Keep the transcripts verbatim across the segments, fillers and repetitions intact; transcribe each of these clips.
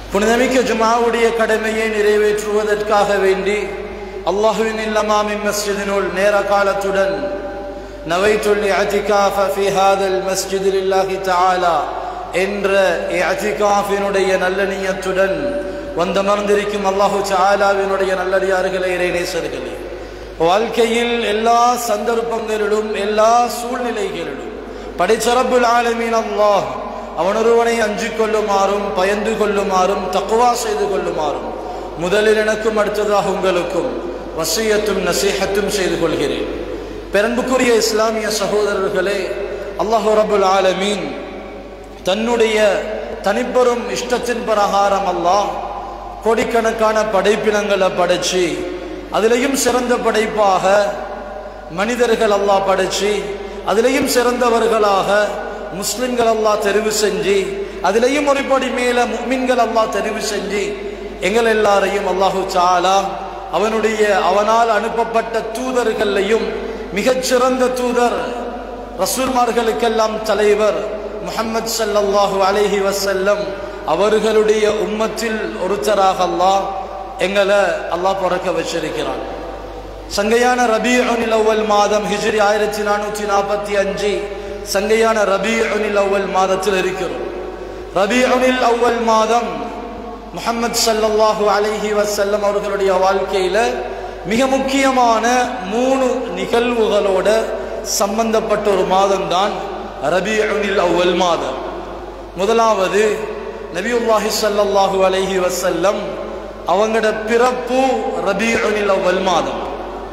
புனிதமிக்க ஜுமாவுடைய கடமையை நிறைவேற்றுவதற்காக வேண்டி அல்லாஹ்வின் இல்லமாமின் மஸ்ஜிதினுள் நேர காலத்துடன் நவைத்துல் இஅ்திகாஃப ஃபீ ஹாதல் மஸ்ஜித் லில்லாஹி தஆலா என்ற இஅ்திகாஃபினுடைய நல்ல நியத்துடன் வந்தமர்ந்திருக்கும் அல்லாஹு தஆலாவினுடைய நல்லடியார்களே, இறைநேசர்களே, வாழ்க்கையில் எல்லா சந்தர்ப்பங்களிலும் எல்லா சூழ்நிலைகளிலும் படைச்ச ரப்புல் ஆலமீன் அல்லாஹ் அவனொருவனை அஞ்சிக் கொள்ளுமாறும் பயந்து கொள்ளுமாறும் தக்வா செய்து கொள்ளுமாறும் முதலில் எனக்கும் அடுத்ததாக உங்களுக்கும் வசியத்தும் நசீஹத்தும் செய்து கொள்கிறேன். பெரன்புக்குரிய இஸ்லாமிய சகோதரர்களே, அல்லாஹ் ரப்புல் ஆலமீன் தன்னுடைய தனிப்பெரும் இஷ்டத்தின் பிரகாரம் அல்லாஹ் கோடிக்கணக்கான படைப்பினங்களை படைச்சு அதிலையும் சிறந்த படைப்பாக மனிதர்கள் அல்லாஹ் படைச்சு அதிலையும் சிறந்தவர்களாக முஸ்லிம்கள் அல்லாஹ் தெரிவு செஞ்சு அதிலையும் ஒருபடி மேல முஃமின்கள் அல்லாஹ் தெரிவு செஞ்சு எங்கள் எல்லாரையும் அல்லாஹு தஆலா அவனுடைய அவனால் அனுப்பப்பட்ட தூதர்களையும் மிகச்சிறந்த தூதர் ரசூல்மார்களுக்கெல்லாம் தலைவர் முஹம்மது ஸல்லல்லாஹு அலைஹி வஸல்லம் அவர்களுடைய உம்மத்தில் ஒருத்தராக அல்லாஹ் எங்களை அல்லாஹ் பிறக்க வச்சிருக்கிறான். சங்கையான ரபீஉல் அவ்வல் மாதம் ஹிஜ்ரி ஆயிரத்தி நானூற்றி நாற்பத்தி அஞ்சு சங்கையான ரபீஉல் அவ்வல் மாதத்தில் இருக்கிறோம். ரபீஉல் அவ்வல் மாதம் முஹம்மது ஸல்லல்லாஹு அலைஹி வஸல்லம் அவர்களுடைய வாழ்க்கையில மிக முக்கியமான மூணு நிகழ்வுகளோட சம்பந்தப்பட்ட ஒரு மாதம் தான் ரபீஉல் அவ்வல் மாதம். முதலாவது நபியுல்லாஹி ஸல்லல்லாஹு அலைஹி வஸல்லம் அவங்களோட பிறப்பு ரபீஉல் அவ்வல் மாதம்.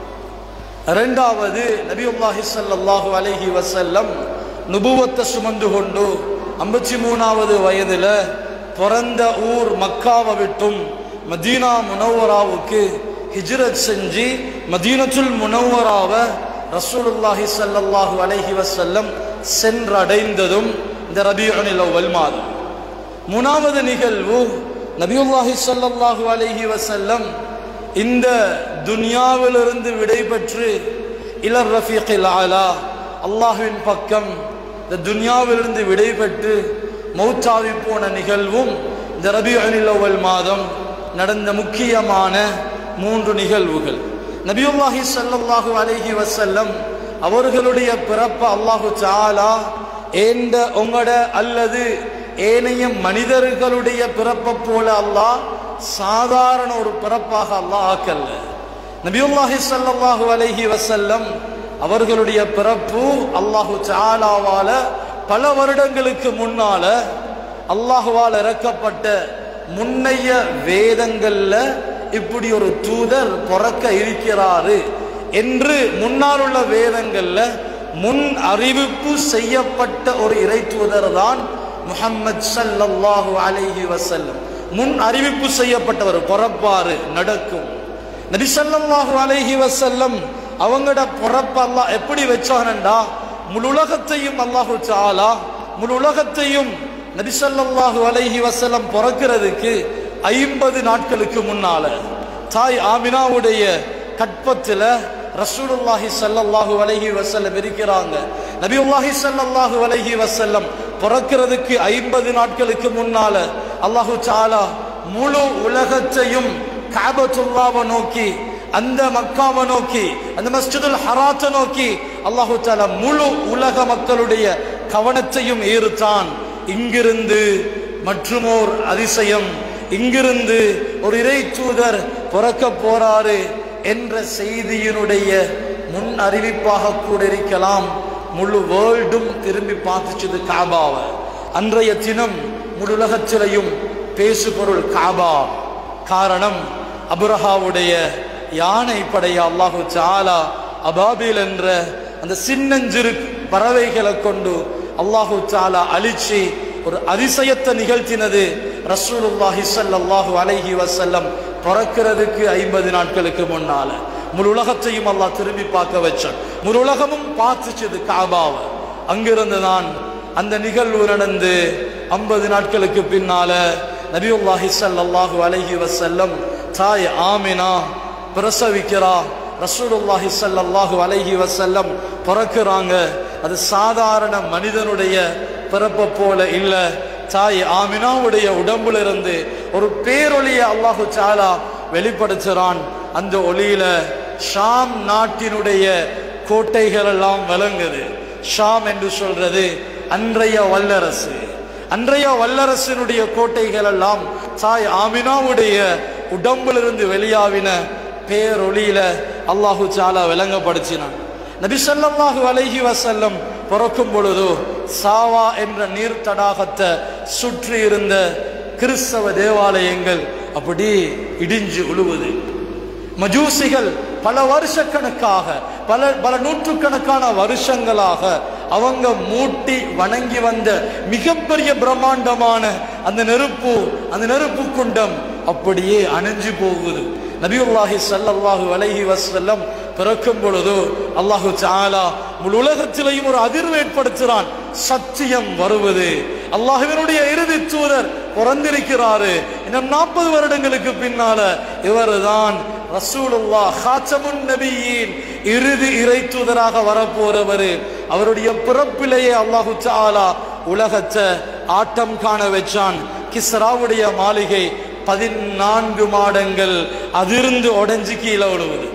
இரண்டாவது நபியுல்லாஹி ஸல்லல்லாஹு அலைஹி வஸல்லம் நுபுவத்தை சுமந்து கொண்டு ஐம்பத்தி மூணாவது வயதுல பிறந்த ஊர் மக்காவை விட்டும் மதீனா முனவ்வராவுக்கு ஹிஜ்ரத் செஞ்சு மதீனத்துல் முனவ்வராவை ரசூலுல்லாஹி ஸல்லல்லாஹு அலைஹி வஸல்லம் சென்றடைந்ததும் இந்த ரபீஉல் அவ்வல் மாதம். மூணாவது நிகழ்வு நபியுல்லாஹி ஸல்லல்லாஹு அலைஹி வஸல்லம் இந்த துனியாவிலிருந்து விடைபெற்று இலர் ரஃபீகில் ஆலா அல்லாஹ்வின் பக்கம் இந்த துனியாவிலிருந்து விடைபெற்று மௌத்தாவி போன நிகழ்வும் இந்த ரபீஉல் அவ்வல் மாதம் நடந்த முக்கியமான மூன்று நிகழ்வுகள். நபியுல்லாஹி ஸல்லல்லாஹு அலைஹி வஸல்லம் அவர்களுடைய பிறப்ப அல்லாஹு தஆலா ஏண்ட உங்களோட அல்லது ஏனைய மனிதர்களுடைய பிறப்பை போல அல்லாஹ் சாதாரண ஒரு பிறப்பாக அல்லாஹ் ஆக்கல்ல. நபியுல்லாஹி ஸல்லல்லாஹு அலைஹி வஸல்லம் அவர்களுடைய பிறப்பு அல்லாஹு தஆலாவால பல வருடங்களுக்கு முன்னால அல்லாஹ்வால் இறக்கப்பட்ட முன்னைய வேதங்கள்ல இப்படி ஒரு தூதர் பிறக்க இருக்கிறாரு என்று முன்னால் உள்ள வேதங்கள்ல முன் அறிவிப்பு செய்யப்பட்ட ஒரு இறை தூதர் தான் முஹம்மது ஸல்லல்லாஹு அலைஹி வஸல்லம். முன் அறிவிப்பு செய்யப்பட்டவர், பிறப்பாரு, நடக்கும். நபி ஸல்லல்லாஹு அலைஹி வஸல்லம் அவங்களோட பிறப்பு அல்லாஹ் எப்படி வச்சானண்டா, முழு உலகத்தையும் அல்லாஹு தஆலா முழு உலகத்தையும் நபி ஸல்லல்லாஹு அலைஹி வஸல்லம் பிறக்கிறதுக்கு ஐம்பது நாட்களுக்கு முன்னால தாய் ஆமினாவுடைய கற்பத்துல ரசூலுல்லாஹி ஸல்லல்லாஹு அலைஹி வஸல்லம் இருக்கிறாங்க. நபியுல்லாஹி ஸல்லல்லாஹு அலைஹி வஸல்லம் பிறக்கிறதுக்கு ஐம்பது நாட்களுக்கு முன்னால அல்லாஹு தஆலா முழு உலகத்தையும் கஅபத்துல்லாஹ்வை நோக்கி, அந்த மக்காவை நோக்கி, அந்த மஸ்ஜிதுல் ஹராத்தை நோக்கி அல்லாஹு தஆலா முழு உலக மக்களுடைய கவனத்தையும் ஈர்த்தான். இங்கிருந்து மற்றுமோர் அதிசயம், இங்கிருந்து ஒரு இறை தூதர் பிறக்க போறாரு என்ற செய்தியினுடைய முன் அறிவிப்பாக கூட இருக்கலாம். முழு வேர்ல்டும் திரும்பி பார்த்துச்சது காபாவை. அன்றைய தினம் முழு உலகத்திலையும் பேசு பொருள் காபா. காரணம், அபுரஹாவுடைய யானை படைய அல்லாஹு தஆலா அபாபில் என்ற அந்த சின்னஞ்சிறு பறவைகளை கொண்டு அல்லாஹு தஆலா அழிச்சு ஒரு அதிசயத்தை நிகழ்த்தினது ரசூலுல்லாஹி ஸல்லல்லாஹு அலைஹி வஸல்லம் பிறக்கிறதுக்கு ஐம்பது நாட்களுக்கு முன்னால. முழு உலகத்தையும் அல்லாஹ் திரும்பி பார்க்க வச்சான். முழு உலகமும் பார்த்துச்சது காபாவை. அங்கிருந்து தான் அந்த நிகழ்வு நடந்து ஐம்பது நாட்களுக்கு பின்னால நபியுல்லாஹி ஸல்லல்லாஹு அலைஹி வஸல்லம் தாய் ஆமினா பிரசவிக்கிறா. ரசூலுல்லாஹி ஸல்லல்லாஹு அலைஹி வஸல்லம் பிறக்கிறாங்க. அது சாதாரண மனிதனுடைய பிறப்பை போல இல்ல. தாய் ஆமினாவுடைய உடம்புல இருந்து ஒரு பேரொளியை அல்லாஹு தஆலா வெளிப்படுத்துறான். அந்த ஒளியில ஷாம் நாட்டினுடைய கோட்டைகள் எல்லாம் விளங்குது. ஷாம் என்று சொல்றது அன்றைய வல்லரசு. அன்றைய வல்லரசினுடைய கோட்டைகள் எல்லாம் தாய் ஆமினாவுடைய உடம்பிலிருந்து வெளியாவின பேரொளியில அல்லாஹு தஆலா விளங்கப்படுத்தினான். நபி ஸல்லல்லாஹு அலைஹி வஸல்லம் பிறக்கும் பொழுது சாவா என்ற நீர் தடாகத்தை சுற்றி இருந்த கிறிஸ்தவ தேவாலயங்கள் அப்படி இடிஞ்சு உழுவுது. மஜூசிகள் பல வருஷக்கணக்காக பல பல நூற்றுக்கணக்கான வருஷங்களாக அவங்க மூட்டி வணங்கி வந்த மிகப்பெரிய பிரம்மாண்டமான அந்த நெருப்பு அந்த நெருப்பு குண்டம் அப்படியே அணைஞ்சு போகுது. நபியுல்லாஹி ஸல்லல்லாஹு அலைஹி வஸல்லம் பிறக்கும் பொழுது அல்லாஹு தஆலா முழு உலகத்திலேயும் ஒரு அதிர்வு ஏற்படுத்துகிறான். சத்தியம் வருவது, அல்லாஹ்வினுடைய இறுதி தூதர் பிறந்திருக்கிறாரு. இன்னும் நாற்பது வருடங்களுக்கு பின்னால இவர்தான் ரசூலுல்லாஹ் காத்தமுன் நபியீன், இறுதி இறை தூதராக வரப்போறவர். அவருடைய பிறப்பிலேயே அல்லாஹு தஆலா உலகத்தை ஆட்டம் காண வச்சான். கிஸ்ராவுடைய மாளிகை பதினான்கு மாடங்கள் அதிர்ந்து உடைஞ்சு கீழே விழுவது.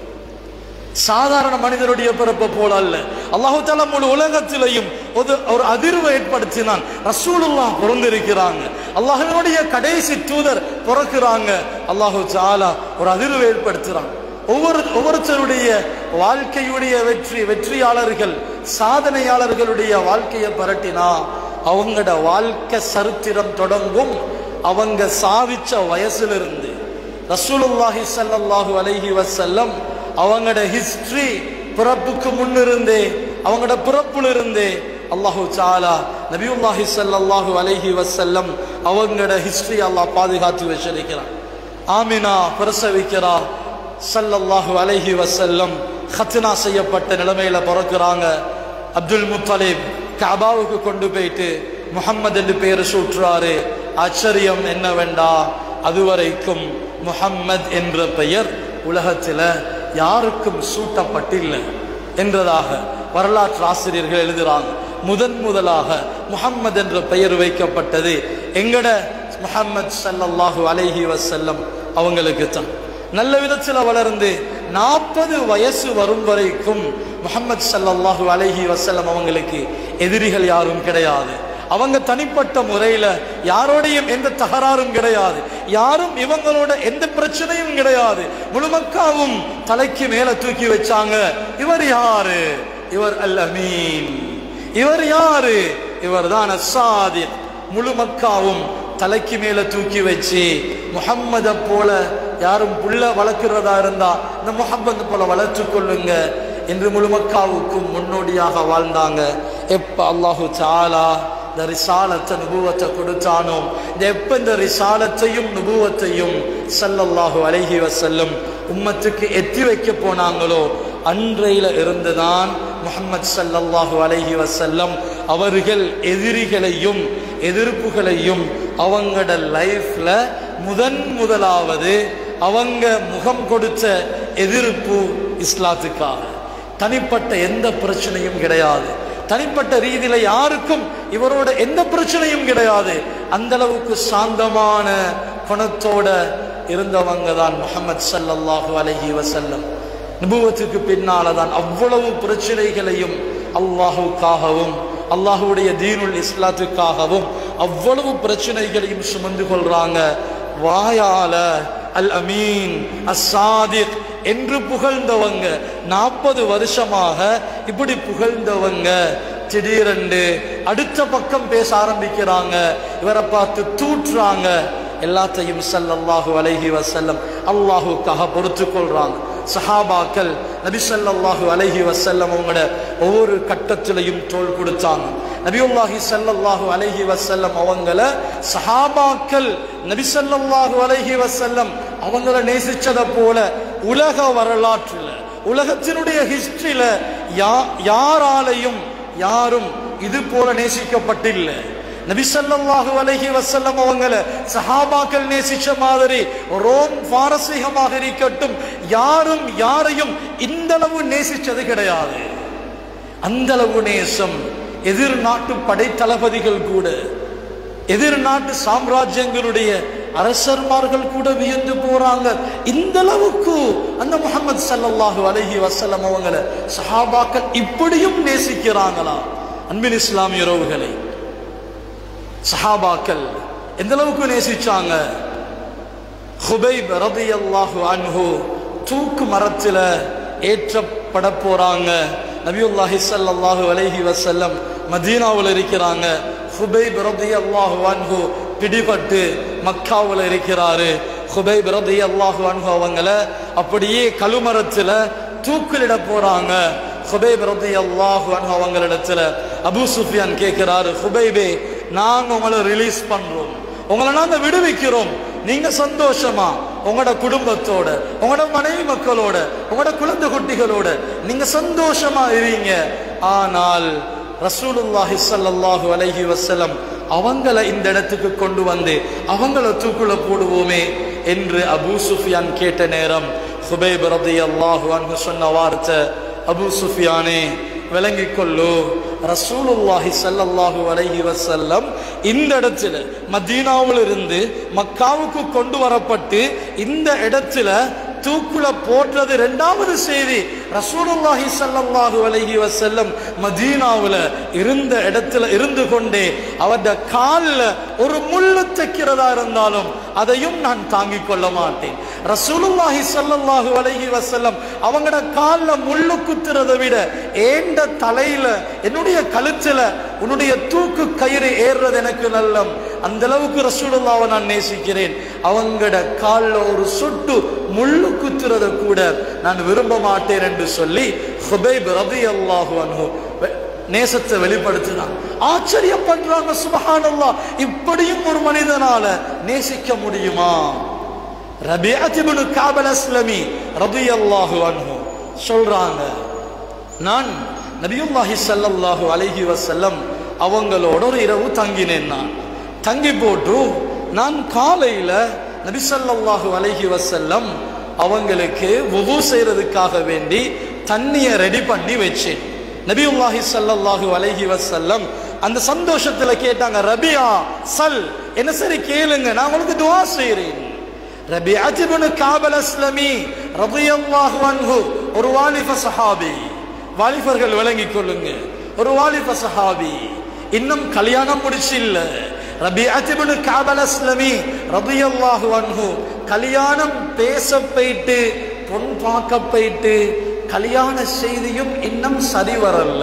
சாதாரண மனிதனுடைய பிறப்பை போல அல்ல. அல்லாஹு தஆலா முழு உலகத்திலையும் ஒரு அதிர்வை ஏற்படுத்தினான். ரசூலுல்லாஹ் பிறந்திருக்கிறாங்க, அல்லாஹ்வினுடைய கடைசி தூதர் பிறக்கிறாங்க. அல்லாஹு தஆலா ஒரு அதிர்வை ஏற்படுத்துறான். ஒவ்வொரு ஒவ்வொருத்தருடைய வாழ்க்கையுடைய வெற்றி வெற்றியாளர்கள் சாதனையாளர்களுடைய வாழ்க்கையை பரட்டினா அவங்களோட வாழ்க்கை சரித்திரம் தொடங்கும் அவங்க சாவிச்ச வயசிலிருந்து. ரசூலுல்லாஹி ஸல்லல்லாஹு அலைஹி வஸல்லம் அவங்களோட ஹிஸ்டரி பிறப்புக்கு முன்னிருந்தே அவங்களோட பிறப்புல இருந்தே அல்லாஹு தஆலா நபியுல்லாஹி ஸல்லல்லாஹு அலைஹி வஸல்லம் அவங்களோட ஹிஸ்டரி அல்லாஹ் பாதுகாத்து வச்சிருக்கிறான். ஆமினா பிரசவிக்கிறா. ஸல்லல்லாஹு அலைஹி வஸல்லம் ஹத்னா செய்யப்பட்ட நிலைமையில பிறக்கிறாங்க. அப்துல் முத்தலிப் கஅபாவுக்கு கொண்டு போயிட்டு முஹம்மது என்று பெயர் சூட்டுறாரு. ஆச்சரியம் என்னவெண்டா, அதுவரைக்கும் முஹம்மது என்ற பெயர் உலகத்தில் யாருக்கும் சூட்டப்பட்டில்லை என்றதாக வரலாற்று ஆசிரியர்கள் எழுதுறாங்க. முதன் முதலாக முஹம்மது என்ற பெயர் வைக்கப்பட்டது எங்கட முஹம்மது ஸல்லல்லாஹு அலைஹி வஸல்லம் அவங்களுக்கு தான். நல்ல விதத்தில் வளர்ந்து நாற்பது வயசு வரும் வரைக்கும் முஹம்மது ஸல்லல்லாஹு அலைஹி வஸல்லம் அவங்களுக்கு எதிரிகள் யாரும் கிடையாது. அவங்க தனிப்பட்ட முறையில யாரோடையும் எந்த தகராறும் கிடையாது. யாரும் இவங்களோட எந்த பிரச்சனையும் கிடையாது. முழு மக்காவும் தலைக்கு மேல தூக்கி வச்சாங்க. இவர் யாரு? இவர் அல் அமீன். இவர் யாரு? இவர் தான் அஸ்ஸாதிக். முழு மக்காவும் தலைக்கு மேல தூக்கி வச்சு முஹம்மத போல யாரும் புள்ள வளர்க்கிறதா இருந்தா இந்த முஹம்மது போல வளர்த்து கொள்ளுங்க என்று முழு மக்காவுக்கும் முன்னோடியாக வாழ்ந்தாங்க. எப்ப அல்லாஹு தஆலா இந்த ரிசாலத்தை நுபுவத்தை கொடுத்தானோ, இந்த எப்ப இந்த ரிசாலத்தையும் நுபுவத்தையும் ஸல்லல்லாஹு அலைஹி வஸல்லம் உம்மத்துக்கு எத்தி வைக்க போனாங்களோ அன்றையில இருந்துதான் முஹம்மது ஸல்லல்லாஹு அலைஹி வஸல்லம் அவர்கள் எதிரிகளையும் எதிர்ப்புகளையும் அவங்களோட லைஃப்ல முதன் முதலாவது அவங்க முகம் கொடுத்த எதிர்ப்பு இஸ்லாத்துக்காக. தனிப்பட்ட எந்த பிரச்சனையும் கிடையாது. தனிப்பட்ட ரீதியில யாருக்கும் இவரோட எந்த பிரச்சனையும் கிடையாது. அந்த அளவுக்கு சாந்தமான குணத்தோட இருந்தவங்க தான் முஹம்மது ஸல்லல்லாஹு அலைஹி வஸல்லம். நபுவத்துக்கு பின்னால தான் அவ்வளவு பிரச்சனைகளையும் அல்லாஹுக்காகவும் அல்லாஹுடைய தீனுல் இஸ்லாத்துக்காகவும் அவ்வளவு பிரச்சனைகளையும் சுமந்து கொள்றாங்க. வாயால அல் அமீன் அஸ்ஸாதிக் என்று புகழ்ந்தவங்க நாற்பது வருஷமாக இப்படி புகழ்ந்தவங்க திடீரென்று அடுத்த பக்கம் பேச ஆரம்பிக்கிறாங்க. இவரை பார்த்து தூற்றுறாங்க. எல்லாத்தையும் ஸல்லல்லாஹு அலைஹி வஸல்லம் அல்லாஹுக்காக பொறுத்து கொள்றாங்க. சஹாபாக்கள் நபி ஸல்லல்லாஹு அலைஹி வஸல்லம் அவங்களோட ஒவ்வொரு கட்டத்திலையும் தோள் கொடுத்தாங்க. நபியுல்லாஹி ஸல்லல்லாஹு அலைஹி வஸல்லம் அவங்கள சஹாபாக்கள் நபி ஸல்லல்லாஹு அலைஹி வஸல்லம் அவங்கள நேசிச்சதை போல உலக வரலாற்றில் உலகத்தினுடைய ஹிஸ்டரியில யாராலையும் யாரும் இது போல நேசிக்கப்பட்டில்லை. நபி ஸல்லல்லாஹு அலைஹி வஸல்லம் அவங்கள சஹாபாக்கள் நேசிச்ச மாதிரி ரோம் பாரசீகமாக இருக்கட்டும் யாரும் யாரையும் இந்த அளவு நேசிச்சது கிடையாது. அந்த அளவு நேசம் எதிர் நாட்டு படை தளபதிகள் கூட எதிர் நாட்டு சாம்ராஜ்யங்களுடைய அரசர்மார்கள் கூட வியந்து போறாங்க. இந்த அளவுக்கு அந்த முஹம்மது ஸல்லல்லாஹு அலைஹி வஸல்லம் அவங்களை சஹாபாக்கள் இப்படியும் நேசிக்கிறாங்களா? அன்பின் இஸ்லாமிய உறவுகளே, சஹாபாக்கள் எந்த அளவுக்கு நேசிச்சாங்க? ஹுபைப் ரலியல்லாஹு அன்ஹு தூக்கு மரத்துல ஏற்றப்பட போறாங்க. நபியுல்லாஹி ஸல்லல்லாஹு அலைஹி வஸல்லம் மதீனாவில் இருக்கிறாங்க. ஹுபைப் ரலியல்லாஹு அன்ஹு பிடிபட்டு மக்காவில் இருக்கிறாரு. ஹுபைப் ரலியல்லாஹு அன்ஹு அவங்கள அப்படியே கழுமரத்துல தூக்கிலிட போறாங்க. ஹுபைப் ரலியல்லாஹு அன்ஹு அவங்களிடத்துல அபூ சுஃபியான் கேட்கிறாரு, ஹுபைபே, நாங்க உங்களை ரிலீஸ் பண்றோம், உங்களை நாங்க விடுவிக்கிறோம், நீங்க சந்தோஷமா உங்களோட குடும்பத்தோட, உங்களோட மனைவி மக்களோட, உங்களோட குழந்தை குட்டிகளோட நீங்க சந்தோஷமா இருங்க. ஆனால் ரசூலுல்லாஹி ஸல்லல்லாஹு அலைஹி வஸல்லம் அவங்களை இந்த இடத்துக்கு கொண்டு வந்து அவங்கள தூக்குல போடுவோமே என்று அபூ சுஃபியான் கேட்ட நேரம் ஹுபைப் ரலியல்லாஹு அன்ஹு சொன்ன வார்த்தை, அபூ சுஃபியானே விளங்கிக் கொள்ளு, ரசூலுல்லாஹி ஸல்லல்லாஹு அலைஹி வஸல்லம் இந்த இடத்துல மதீனாவில் இருந்து மக்காவுக்கு கொண்டு வரப்பட்டு இந்த இடத்துல தூக்குல போடுறது இரண்டாவது செய்தி. ரசூலுல்லாஹி ஸல்லல்லாஹு அலைஹி வஸல்லம் மதீனாவுல இருந்த இடத்துல இருந்து கொண்டே அவருடைய கால்ல ஒரு முள்ளு தைக்கிறதா இருந்தாலும் அதையும் நான் தாங்கிக் கொள்ள மாட்டேன். ரசூலுல்லாஹி ஸல்லல்லாஹு அலைஹி வஸல்லம் அவங்களோட கால்ல முள்ளு குத்துறதை விட ஏண்ட தலையில என்னுடைய கழுத்துல உன்னுடைய தூக்கு கயிறு ஏறுறது எனக்கு நல்லம். அந்த அளவுக்கு ரசூலுல்லாஹ்வை நான் நேசிக்கிறேன். அவங்களோட கால்ல ஒரு சொட்டு முள்ளு குத்துறத கூட நான் விரும்ப மாட்டேன் என்று சொல்லி ஹுபைப் ரலியல்லாஹு அன்ஹு நேசத்தை வெளிப்படுத்தினான். ஆச்சரியப்படுறாங்க, சுப்ஹானல்லாஹ், இப்படியும் ஒரு மனிதனால நேசிக்க முடியுமா? ரபிஅத் இப்னு கஅப் அல்-அஸ்லமி ரலியல்லாஹு அன்ஹு சொல்றாங்க, நான் நபியுல்லாஹி ஸல்லல்லாஹு அலைஹி வஸல்லம் அவங்களோட ஒரு இரவு தங்கினேன். நான் தங்கி போட்டு நான் காலையில நபி ஸல்லல்லாஹு அலைஹி வஸல்லம் அவங்களுக்கு வுது செய்யறதுக்காக வேண்டி தண்ணியை ரெடி பண்ணி வச்சேன். நபியுல்லாஹி ஸல்லல்லாஹு அலைஹி வஸல்லம் அந்த சந்தோஷத்துல கேட்டாங்க, ரபியா சல், என்ன சரி கேளுங்க, நான் உங்களுக்கு துஆ செய்றேன். ரபிஅத் இப்னு கஅப் அல்-அஸ்லமி ரலியல்லாஹு அன்ஹு ஒரு வாலிப சஹாபி. வாலிபர்கள் விளங்கிக் கொள்ளுங்க, ஒரு வாலிப சஹாபி, இன்னும் கல்யாணம் முடிச்சு இல்ல. ரபிஅத் இப்னு கஅப் அல்-அஸ்லமி ரலியல்லாஹு அன்ஹு கல்யாணம் பேச போயிட்டு பொன் பார்க்க போயிட்டு கல்யாண செய்தியும் இன்னும் சரி வரல.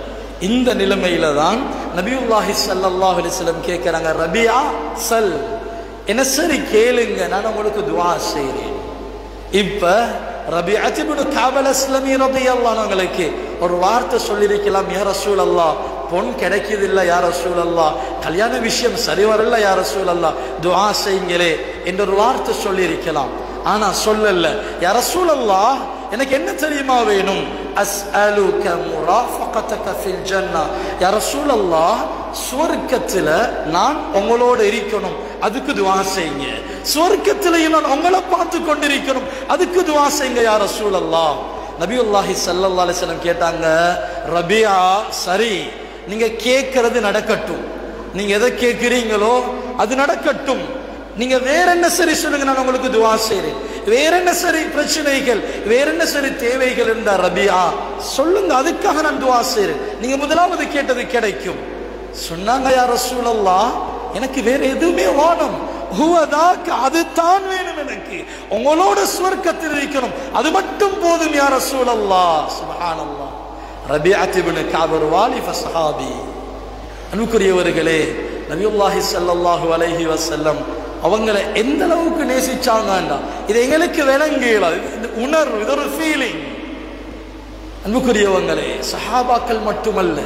இந்த நிலைமையில தான் நபியுல்லாஹி ஸல்லல்லாஹு அலைஹி வஸல்லம் கேட்கிறாங்க, ரபியா சல், என்ன சரி கேளுங்க, நான் உங்களுக்கு துஆ செய்றேன். இப்ப ரபிஅத் இப்னு கஅப் அல்-அஸ்லமி ரலியல்லாஹு அன்ஹுங்களுக்கு ஒரு வார்த்தை சொல்லிருக்கலாம், யா ரசூலல்லாஹ், பொன் கிடைக்குதில்ல யா ரசூலல்லாஹ், கல்யாண விஷயம் சரி வரல யா ரசூலல்லாஹ், துஆ செய்யுங்களே என்ற ஒரு வார்த்தை சொல்லியிருக்கலாம். ஆனா சொல்லல. யா ரசூலல்லாஹ், எனக்கு என்ன தெரியுமா வேணும்? அஸ்அலுக முராஃபகதக ஃபில் ஜன்னah, யா ரசூலல்லாஹ், சுவர்க்கத்துல நான் உங்களோட இருக்கணும், அதுக்கு துஆ செய்யுங்க. சுவர்க்கத்திலேயும் நான் உங்களை பார்த்து கொண்டிருக்கணும், அதுக்கு துஆ செய்யுங்க யா ரசூலல்லாஹ். நபியுல்லாஹி ஸல்லல்லாஹு அலைஹி வஸல்லம் கேட்டாங்க, ரபியா சரி, நீங்க கேட்கறது நடக்கட்டும், நீங்க எதை கேட்கிறீங்களோ அது நடக்கட்டும், நீங்க வேற என்ன சரி சொல்லுங்க, நான் உங்களுக்கு துஆ செய்றேன். வேற என்ன சரி பிரச்சனைகள், வேற என்ன சரி தேவைகள் இருந்தா ரபியா சொல்லுங்க, அதுக்காக நான் துஆ செய்றேன், நீங்க முதலாவது கேட்டது கிடைக்கும். சொன்னாங்க, யா ரசூலல்லாஹ், எனக்கு வேற எதுவுமே வேணும், ஹுவதாக், அது தான் வேணும் எனக்கு, உங்களோட சுவர்க்கத்தில் இருக்கணும், அது மட்டும் போதும் யா ரசூலல்லாஹ். சுப்ஹானல்லாஹ். ரபிஅத் இப்னு கஅப் ஒரு வாலிப சஹாபி. அன்புக்குரியவர்களே, நபியுல்லாஹி ஸல்லல்லாஹு அலைஹி வஸல்லம் அவங்களை எந்த அளவுக்கு நேசிச்சாங்கண்டா இது எங்களுக்கு விளங்கல, இது உணர்வு, இது ஒரு ஃபீலிங். அன்புக்குரியவங்களே, சஹாபாக்கள் மட்டுமல்ல,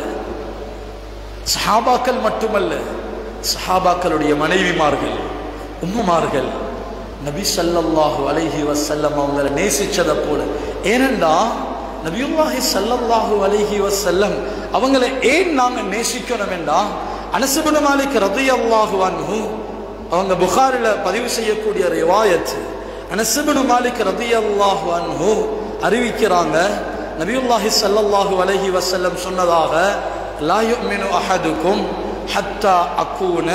சஹாபாக்கள் மட்டுமல்ல சஹாபாக்களுடைய மனைவிமார்கள், உம்மமார்கள் நபி ஸல்லல்லாஹு அலைஹி வஸல்லம் அவங்களை நேசிச்சதை போல. ஏனென்றா நபியுல்லாஹி ஸல்லல்லாஹு அலைஹி வஸல்லம் அவங்களை ஏன் நாங்க நேசிக்கணும் என்றா, அனஸ் இப்னு மாலிக் ரலியல்லாஹு அன்ஹு அவங்க புகாரில பதிவு செய்யக்கூடிய ரிவாயத், அனஸ் இப்னு மாலிக் ரலியல்லாஹு அன்ஹு அறிவிக்கிறாங்க, நபியுல்லாஹி ஸல்லல்லாஹு அலைஹி வஸல்லம் சொன்னதாக, லா யுமினு அஹதுக்கும் ஹத்தா அகூன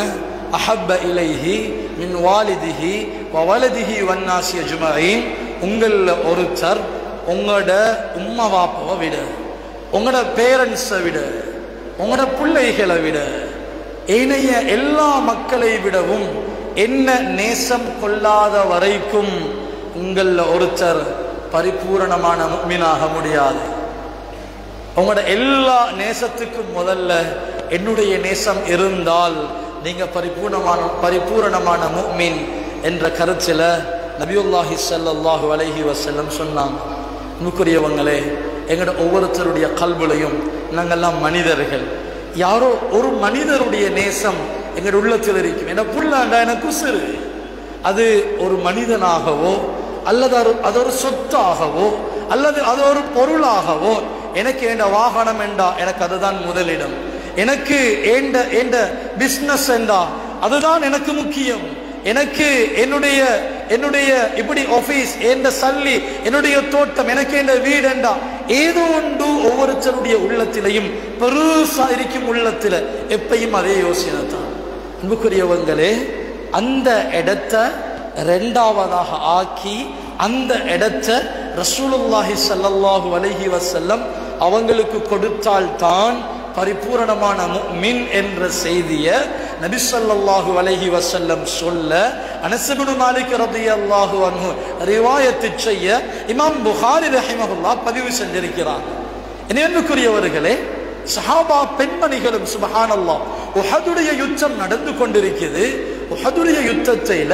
அஹப்ப இலைஹி மின் வாலிதிஹி வ வலதிஹி வன்னாசி அஜ்மஈன். உங்கள ஒருத்தர் உங்களோட உம்மா வாப்பாவை விட, உங்களோட பேரண்ட்ஸை விட, உங்களோட பிள்ளைகளை விட, ஏனைய எல்லா மக்களை விடவும் என்ன நேசம் கொள்ளாத வரைக்கும் உங்கள ஒருத்தர் பரிபூரணமான முஃமினாக முடியாது. உங்களோட எல்லா நேசத்துக்கும் முதல்ல என்னுடைய நேசம் இருந்தால் நீங்க பரிபூர்ணமான பரிபூரணமான முஃமின் என்ற கருத்துல நபியுல்லாஹி ஸல்லல்லாஹு அலைஹி வஸல்லம் சொன்னாங்க. அன்புக்குரியவங்களே, எங்களோட ஒவ்வொருத்தருடைய கல்விலையும் நாங்கெல்லாம் மனிதர்கள். யாரோ ஒரு மனிதருடைய நேசம் எங்களுடைய உள்ளத்தில் இருக்கும். என்ன புள்ளாண்டா எனக்கு உசுறு, அது ஒரு மனிதனாகவோ அல்லது அது ஒரு சொத்தாகவோ அல்லது அது ஒரு பொருளாகவோ, எனக்கு ஏண்ட வாகனம் என்றா எனக்கு அதுதான் முதலிடம், எனக்கு ஏண்ட ஏண்ட பிஸ்னஸ் என்றா அதுதான் எனக்கு முக்கியம், எனக்கு என்னுடைய என்னுடைய இப்படி ஆபீஸ் ஏண்ட சல்லி, என்னுடைய தோட்டம், எனக்கு ஏண்ட வீடு என்றா ஏதோ ஒன்று ஒவ்வொருத்தருடைய உள்ளத்திலையும் பெருசா இருக்கும். உள்ளத்துல எப்பையும் அதே யோசனை தான். அன்புக்குரியவங்களே, அந்த இடத்தை ரெண்டாவதாக ஆக்கி அந்த இடத்தை ரசூலுல்லாஹி ஸல்லல்லாஹு அலைஹி வஸல்லம் அவங்களுக்கு கொடுத்தால் தான் பரிபூரணமான முஃமின் என்ற செய்தியை நபி ஸல்லல்லாஹு அலைஹி வஸல்லம் சொல்ல அனஸ் இப்னு மாலிக் ரலியல்லாஹு அன்ஹு ரிவாயத் செய்ய இமாம் புகாரி ரஹிமஹுல்லாஹ் பதிவு செஞ்சிருக்கிறார். அன்புக்குரியவர்களே, சஹாபா பெண்மணிகளும் சுப்ஹானல்லாஹ் உஹதுடைய யுத்தம் நடந்து கொண்டிருக்கிறது. உஹதுடைய யுத்தத்தில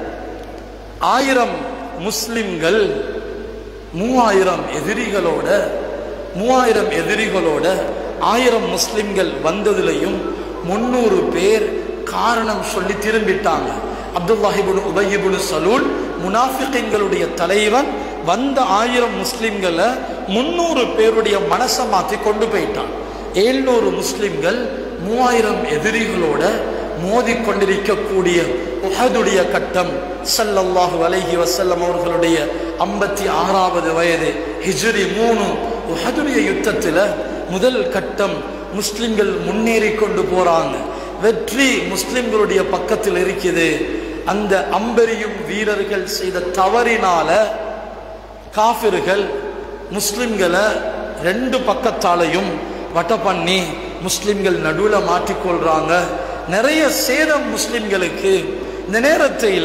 ஆயிரம் முஸ்லிம்கள் மூவாயிரம் எதிரிகளோட மூவாயிரம் எதிரிகளோட ஆயிரம் முஸ்லிம்கள் வந்ததிலையும் முன்னூறு பேர் காரணம் சொல்லி திரும்பிட்டாங்க. அப்துல்லாஹ் இப்னு உபய் இப்னு சலூல் முனாஃபிகீன்களுடைய தலைவன் வந்த ஆயிரம் முஸ்லிம்களை முன்னூறு பேருடைய மனசை மாற்றி கொண்டு போயிட்டான். ஏழ்நூறு முஸ்லிம்கள் மூவாயிரம் எதிரிகளோட மோதி கொண்டிருக்கக்கூடிய உஹதுடைய கட்டம் ஸல்லல்லாஹு அலைஹி வஸல்லம் அவர்களுடைய ஐம்பத்தி ஆறாவது வயது ஹிஜ்ரி மூணு உஹதுடைய யுத்தத்துல முதல் கட்டம் முஸ்லிம்கள் முன்னேறி கொண்டு போறாங்க. வெற்றி முஸ்லிம்களுடைய பக்கத்தில் இருக்குது. அந்த அம்பெரியும் வீரர்கள் செய்த தவறினால காஃபிர்கள் முஸ்லிம்களை ரெண்டு பக்கத்தாலையும் வட்ட பண்ணி முஸ்லிம்கள் நடுவுல மாட்டிக்கொள்றாங்க. நிறைய சேதம் முஸ்லிம்களுக்கு. இந்த நேரத்தில்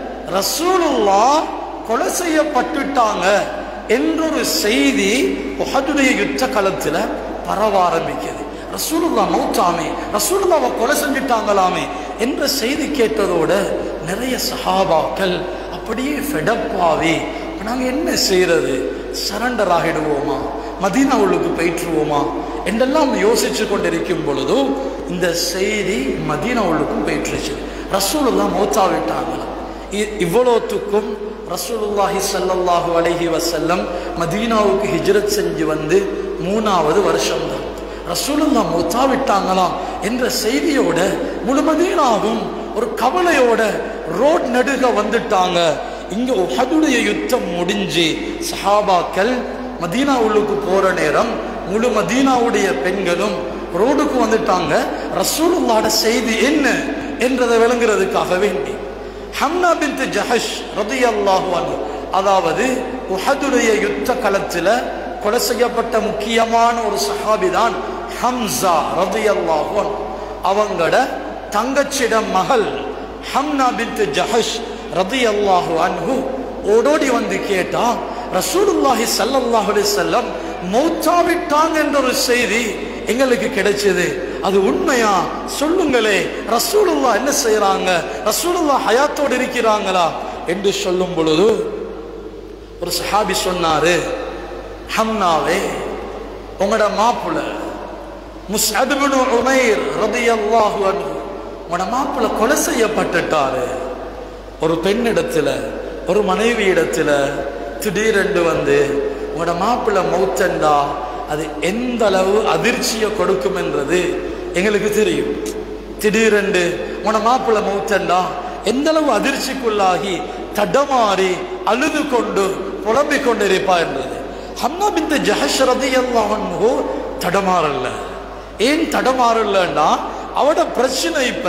ரசூலுல்லாஹ் கொலை செய்யப்பட்டுட்டாங்க என்றொரு செய்தி உஹதுடைய யுத்த காலத்துல பரவ ஆரம்பிக்கிறது. ரசூலுல்லாஹ் மௌத்தாமே, ரசூலுல்லாஹ்வை கொலை செஞ்சுட்டாங்களாமே என்ற செய்தி கேட்டதோட நிறைய சஹாபாக்கள் அப்படியே ஃபெடப்பாவே நாங்க என்ன செய்யறது, சரண்டர் ஆகிடுவோமா, மதீனாவுக்கு போயிட்டுருவோமா என்றெல்லாம் யோசிச்சு கொண்டிருக்கும் பொழுது இந்த செய்தி மதீனாவுக்கும் போயிட்டுருச்சு. ரசூலுல்லாஹ் மௌத்தாவிட்டாங்களா. இவ்வளோத்துக்கும் ரசூலுல்லாஹி ஸல்லல்லாஹு அலைஹி வஸல்லம் மதீனாவுக்கு ஹிஜ்ரத் செஞ்சு வந்து மூணாவது வருஷம் தான். ரசூலுல்லாஹ் மௌத்தாவிட்டாங்களாம் என்ற செய்தியோட முழு மதீனாவும் ஒரு கவலையோட ரோட் நடுக வந்துட்டாங்க. இங்க உஹதுடைய யுத்தம் முடிஞ்சு சஹாபாக்கள் மதீனா உள்ளுக்கு போற நேரம் முழு மதீனாவுடைய பெண்களும் ரோடுக்கு வந்துட்டாங்க. ரசூலுல்லாஹ்வோட செய்தி என்ன என்றதை விளங்குறதுக்காக வேண்டி ஹம்னா பின்த் ஜஹஷ் ரலியல்லாஹு அன்ஹு, அதாவது உஹதுடைய யுத்த களத்துல கொலை செய்யப்பட்ட முக்கியமான ஒரு சஹாபிதான் ஹம்சா ரலியல்லாஹு அன்ஹு. அவங்களோட தங்கச்சிடம் மகள் ஹம்னா பின்த் ஜஹஷ் ரலியல்லாஹு அன்ஹு ஓடோடி வந்து கேட்டா, ரசூலுல்லாஹி ஸல்லல்லாஹு அலைஹி வஸல்லம் மௌத்தாவிட்டாங்க என்ற ஒரு செய்தி எங்களுக்கு கிடைச்சது, அது உண்மையா சொல்லுங்களே, ரசூலுல்லாஹ் என்ன செய்யறாங்க, ரசூலுல்லாஹ் ஹயாத்தோடு இருக்கிறாங்களா என்று சொல்லும் பொழுது ஒரு சஹாபி சொன்னாரு, ஹம்னாவே உங்களோட மாப்புல முஸ்அப் இப்னு உமைர் ரலியல்லாஹு அன்ஹு உங்களோட மாப்புல கொலை செய்யப்பட்டுட்டாரு. ஒரு பெண்ணிடத்துல ஒரு மனைவி இடத்துல திடீரென்று வந்து உங்களோட மாப்பிள்ள மௌத்தண்டா அது எந்த அளவு அதிர்ச்சியை கொடுக்கும் என்றது எங்களுக்கு தெரியும். திடீரென்று உன மாப்பிள்ள மௌத்தண்டா எந்த அளவு அதிர்ச்சிக்குள்ளாகி தடமாறி அழுது கொண்டு புலம்பிக் கொண்டு இருப்பா என்றது. ஹம்னா பின்த் ஜஹஷ் ரலியல்லாஹு அன்ஹு தடமாறல்ல. ஏன் தடமாறலன்னா அவட பிரச்சனை இப்ப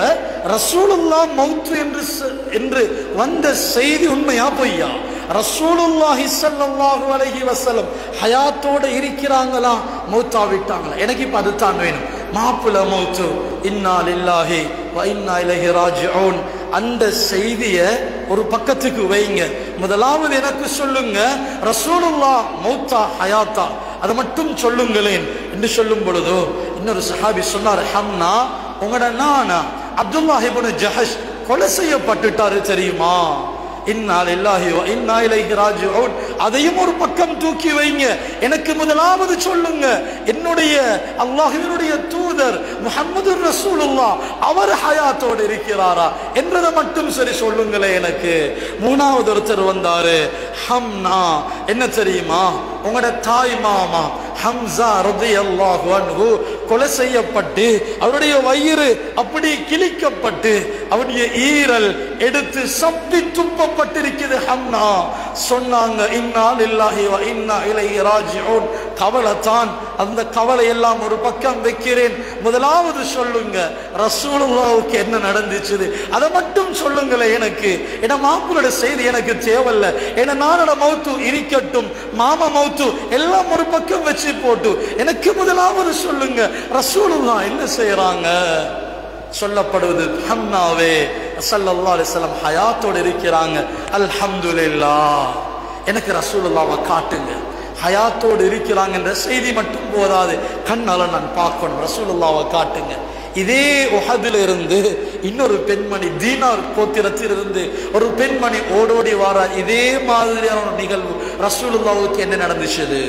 ரசூலுல்லாஹ் மௌத் என்று என்று வந்த செய்தி உண்மையா பொய்யா? ரசூலுல்லாஹி ஸல்லல்லாஹு அலைஹி வஸல்லம் ஹயாத்தோட இருக்கிறாங்களா மௌத்தா விட்டாங்களா? எனக்கு இப்ப அதுதான் வேணும். மாப்பிள மௌத்து, இன்னா லில்லாஹி வ இன்னா இலைஹி ராஜிஊன். அந்த செய்தியை ஒரு பக்கத்துக்கு வைங்க. முதலாவது எனக்கு சொல்லுங்க, ரசூலுல்லாஹ் மௌத்தா ஹயாத்தா, அதை மட்டும் சொல்லுங்களேன் என்று சொல்லும் பொழுதோ இன்னொரு சஹாபி சொன்னார், ஹம்னா உங்களோட நானா அப்துல்லாஹ் இப்னு ஜஹஷ் கொலை செய்யப்பட்டுட்டாரு தெரியுமா? இன்னா லில்லாஹி வ இன்னா இலைஹி ராஜிஊன். அதையும் ஒரு பக்கம் தூக்கி வைங்க. எனக்கு முதலாவது சொல்லுங்க, என்னுடைய அல்லாஹ்வினுடைய தூதர் முஹம்மது ரசூலுல்லாஹ் அவர் ஹயாத்தோடு இருக்கிறாரா என்றதை மட்டும் சரி சொல்லுங்களே எனக்கு. மூணாவது ஒருத்தர் வந்தாரு, ஹம்னா என்ன தெரியுமா? உங்களோட தாய் மாமா ஹம்சா ரலியல்லாஹு அன்ஹு கொலை செய்யப்பட்டு அவருடைய வயிறு அப்படி கிழிக்கப்பட்டு அவருடைய ஈரல் எடுத்து சப்பி துப்பப்பட்டிருக்கிறது. ஹம்னா சொன்னாங்க, இன்னா லில்லாஹி வ இன்னா இலைஹி ராஜிஊன். கவலை தான், அந்த கவலை எல்லாம் ஒரு பக்கம் வைக்கிறேன். முதலாவது சொல்லுங்க, ரசூலுல்லாஹ்வுக்கு என்ன நடந்துச்சு அதை மட்டும் சொல்லுங்களே எனக்கு. என மாப்பிளோட செய்தி எனக்கு தேவையில்லை. என நானோட மௌத்து இருக்கட்டும், மாமா மௌத்து எல்லாம் ஒரு பக்கம் வச்சு போட்டு எனக்கு முதலாவது சொல்லுங்க, ரசூலுல்லாஹ் என்ன செய்யறாங்க? சொல்லப்படுவது, ஹம்னாவே ஸல்லல்லாஹு அலைஹி வஸல்லம் ஹயாத்தோடு இருக்கிறாங்க. அல்ஹம்துலில்லாஹ். எனக்கு ரசூலுல்லாஹ்வை காட்டுங்க, ஹயாத்தோடு இருக்கிறாங்க என்ற செய்தி மட்டும் போதாது, கண்ணால நான் பார்க்கணும், ரசூலுல்லாஹ்வை காட்டுங்க. இதே உஹதுல இருந்து இன்னொரு பெண்மணி, தீனார் கோத்திரத்திலிருந்து ஒரு பெண்மணி ஓடோடி வார. இதே மாதிரியான ஒரு நிகழ்வு ரசூலுல்லாஹ்வுக்கு என்ன நடந்துச்சு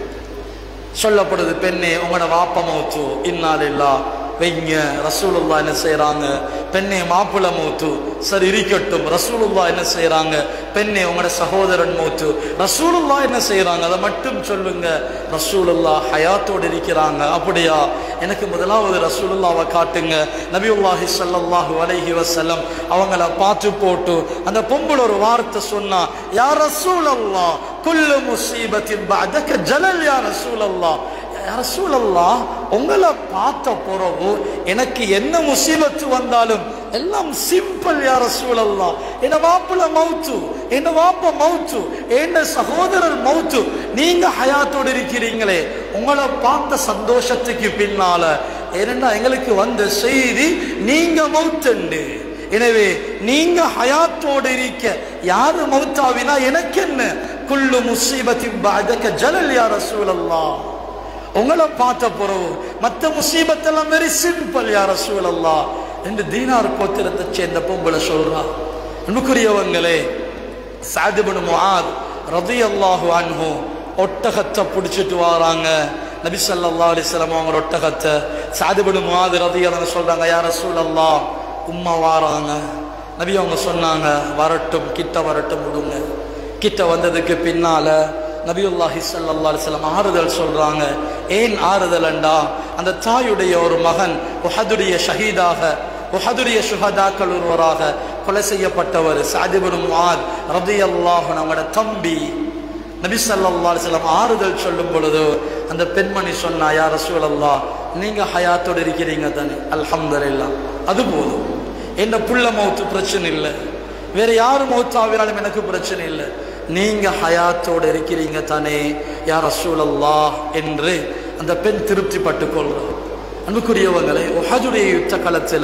சொல்லப்படுது. பெண்ணே உங்களோட வாப்ப மௌத்து, இன்னா லில்லாஹ் வைங்க. ரசூலுல்லாஹ் என்ன செய்யறாங்க? பெண்ணே மாப்பிள மௌத்து, சரி இருக்கட்டும். ரசூலுல்லாஹ் என்ன செய்யறாங்க? பெண்ணே உங்களோட சகோதரன் மௌத்து. ரசூலுல்லாஹ் என்ன செய்யறாங்க? அதை மட்டும் சொல்லுங்க. ரசூலுல்லாஹ் ஹயாத்தோடு இருக்கிறாங்க. அப்படியா? எனக்கு முதலாவது ரசூலுல்லாஹ்வை காட்டுங்க. நபியுல்லாஹி ஸல்லல்லாஹு அலைஹி வஸல்லம் அவங்கள பார்த்து போட்டு அந்த பொம்பளை ஒரு வார்த்தை சொன்னா, யா ரசூலல்லாஹ் குல்லு முஸீபத்தின் பஅதக ஜலல் யா ரசூலல்லாஹ். ரசூலல்லாஹ் உங்களை பார்த்த பிறகு எனக்கு என்ன முசீபத்து வந்தாலும் எல்லாம் சிம்பிள் யா ரசூலல்லாஹ். என்ன மாப்பிள மௌத்து, என்ன வாப்ப மௌத்து, என்ன சகோதரர் மௌத்து, நீங்க ஹயாத்தோடு இருக்கிறீங்களே, உங்களை பார்த்த சந்தோஷத்துக்கு பின்னால ஏன்னா எங்களுக்கு வந்த செய்தி நீங்க மௌத்துண்டு. எனவே நீங்க ஹயாத்தோடு இருக்க யாரு மௌத்தாவினா எனக்கு என்ன? குல்லு முஸீபத்தின் பஅதக ஜலல் யா ரசூலல்லாஹ். உங்களை பார்த்த பிறகு மற்ற முசீபத்தெல்லாம் வெரி சிம்பிள் யா ரசூலல்லாஹ் என்று தீனார் கோத்திரத்தை சேர்ந்த பொம்பளை சொல்றா. அன்புக்குரியவங்களே, சஅத் இப்னு முஆத் ரலியல்லாஹு அன்ஹு ஒட்டகத்தை பிடிச்சிட்டு வராங்க. நபி ஸல்லல்லாஹு அலைஹி வஸல்லம் அவங்க ஒட்டகத்தை சஅத் இப்னு முஆத் ரலியல்லாஹு அன்ஹு சொல்றாங்க, யா ரசூலல்லாஹ் உம்மா வாராங்க. நபி அவங்க சொன்னாங்க, வரட்டும், கிட்ட வரட்டும் விடுங்க. கிட்ட வந்ததுக்கு பின்னால நபியுல்லாஹி ஸல்லல்லாஹு அலைஹி வஸல்லம் ஆறுதல் சொல்றாங்க. ஏன் ஆறுதல் என்றா, அந்த தாயுடைய ஒரு மகன் உஹதுடைய ஷஹீதாக, உஹதுடைய சுஹதாக்கள் ஒருவராக கொலை செய்யப்பட்டவர் சஅத் இப்னு முஆத் ரலியல்லாஹு அன்ஹு அவங்களோட தம்பி. நபி ஸல்லல்லாஹு அலைஹி வஸல்லம் ஆறுதல் சொல்லும் பொழுது அந்த பெண்மணி சொன்னா, யா ரசூலல்லாஹ் நீங்க ஹயாத்தோடு இருக்கிறீங்க தானே, அல்ஹம்துலில்லாஹ், அது போதும். என்ன புள்ள மௌத்து பிரச்சனை இல்லை, வேற யாரு மௌத்தாவினாலும் எனக்கு பிரச்சனை இல்லை, நீங்க ஹயாத்தோடு இருக்கிறீங்க தானே யா ரசூலல்லாஹ் என்று அந்த பெண் திருப்தி பட்டுக் கொள்றார். அன்புக்குரியவங்களே, உஹதுடைய யுத்த காலத்துல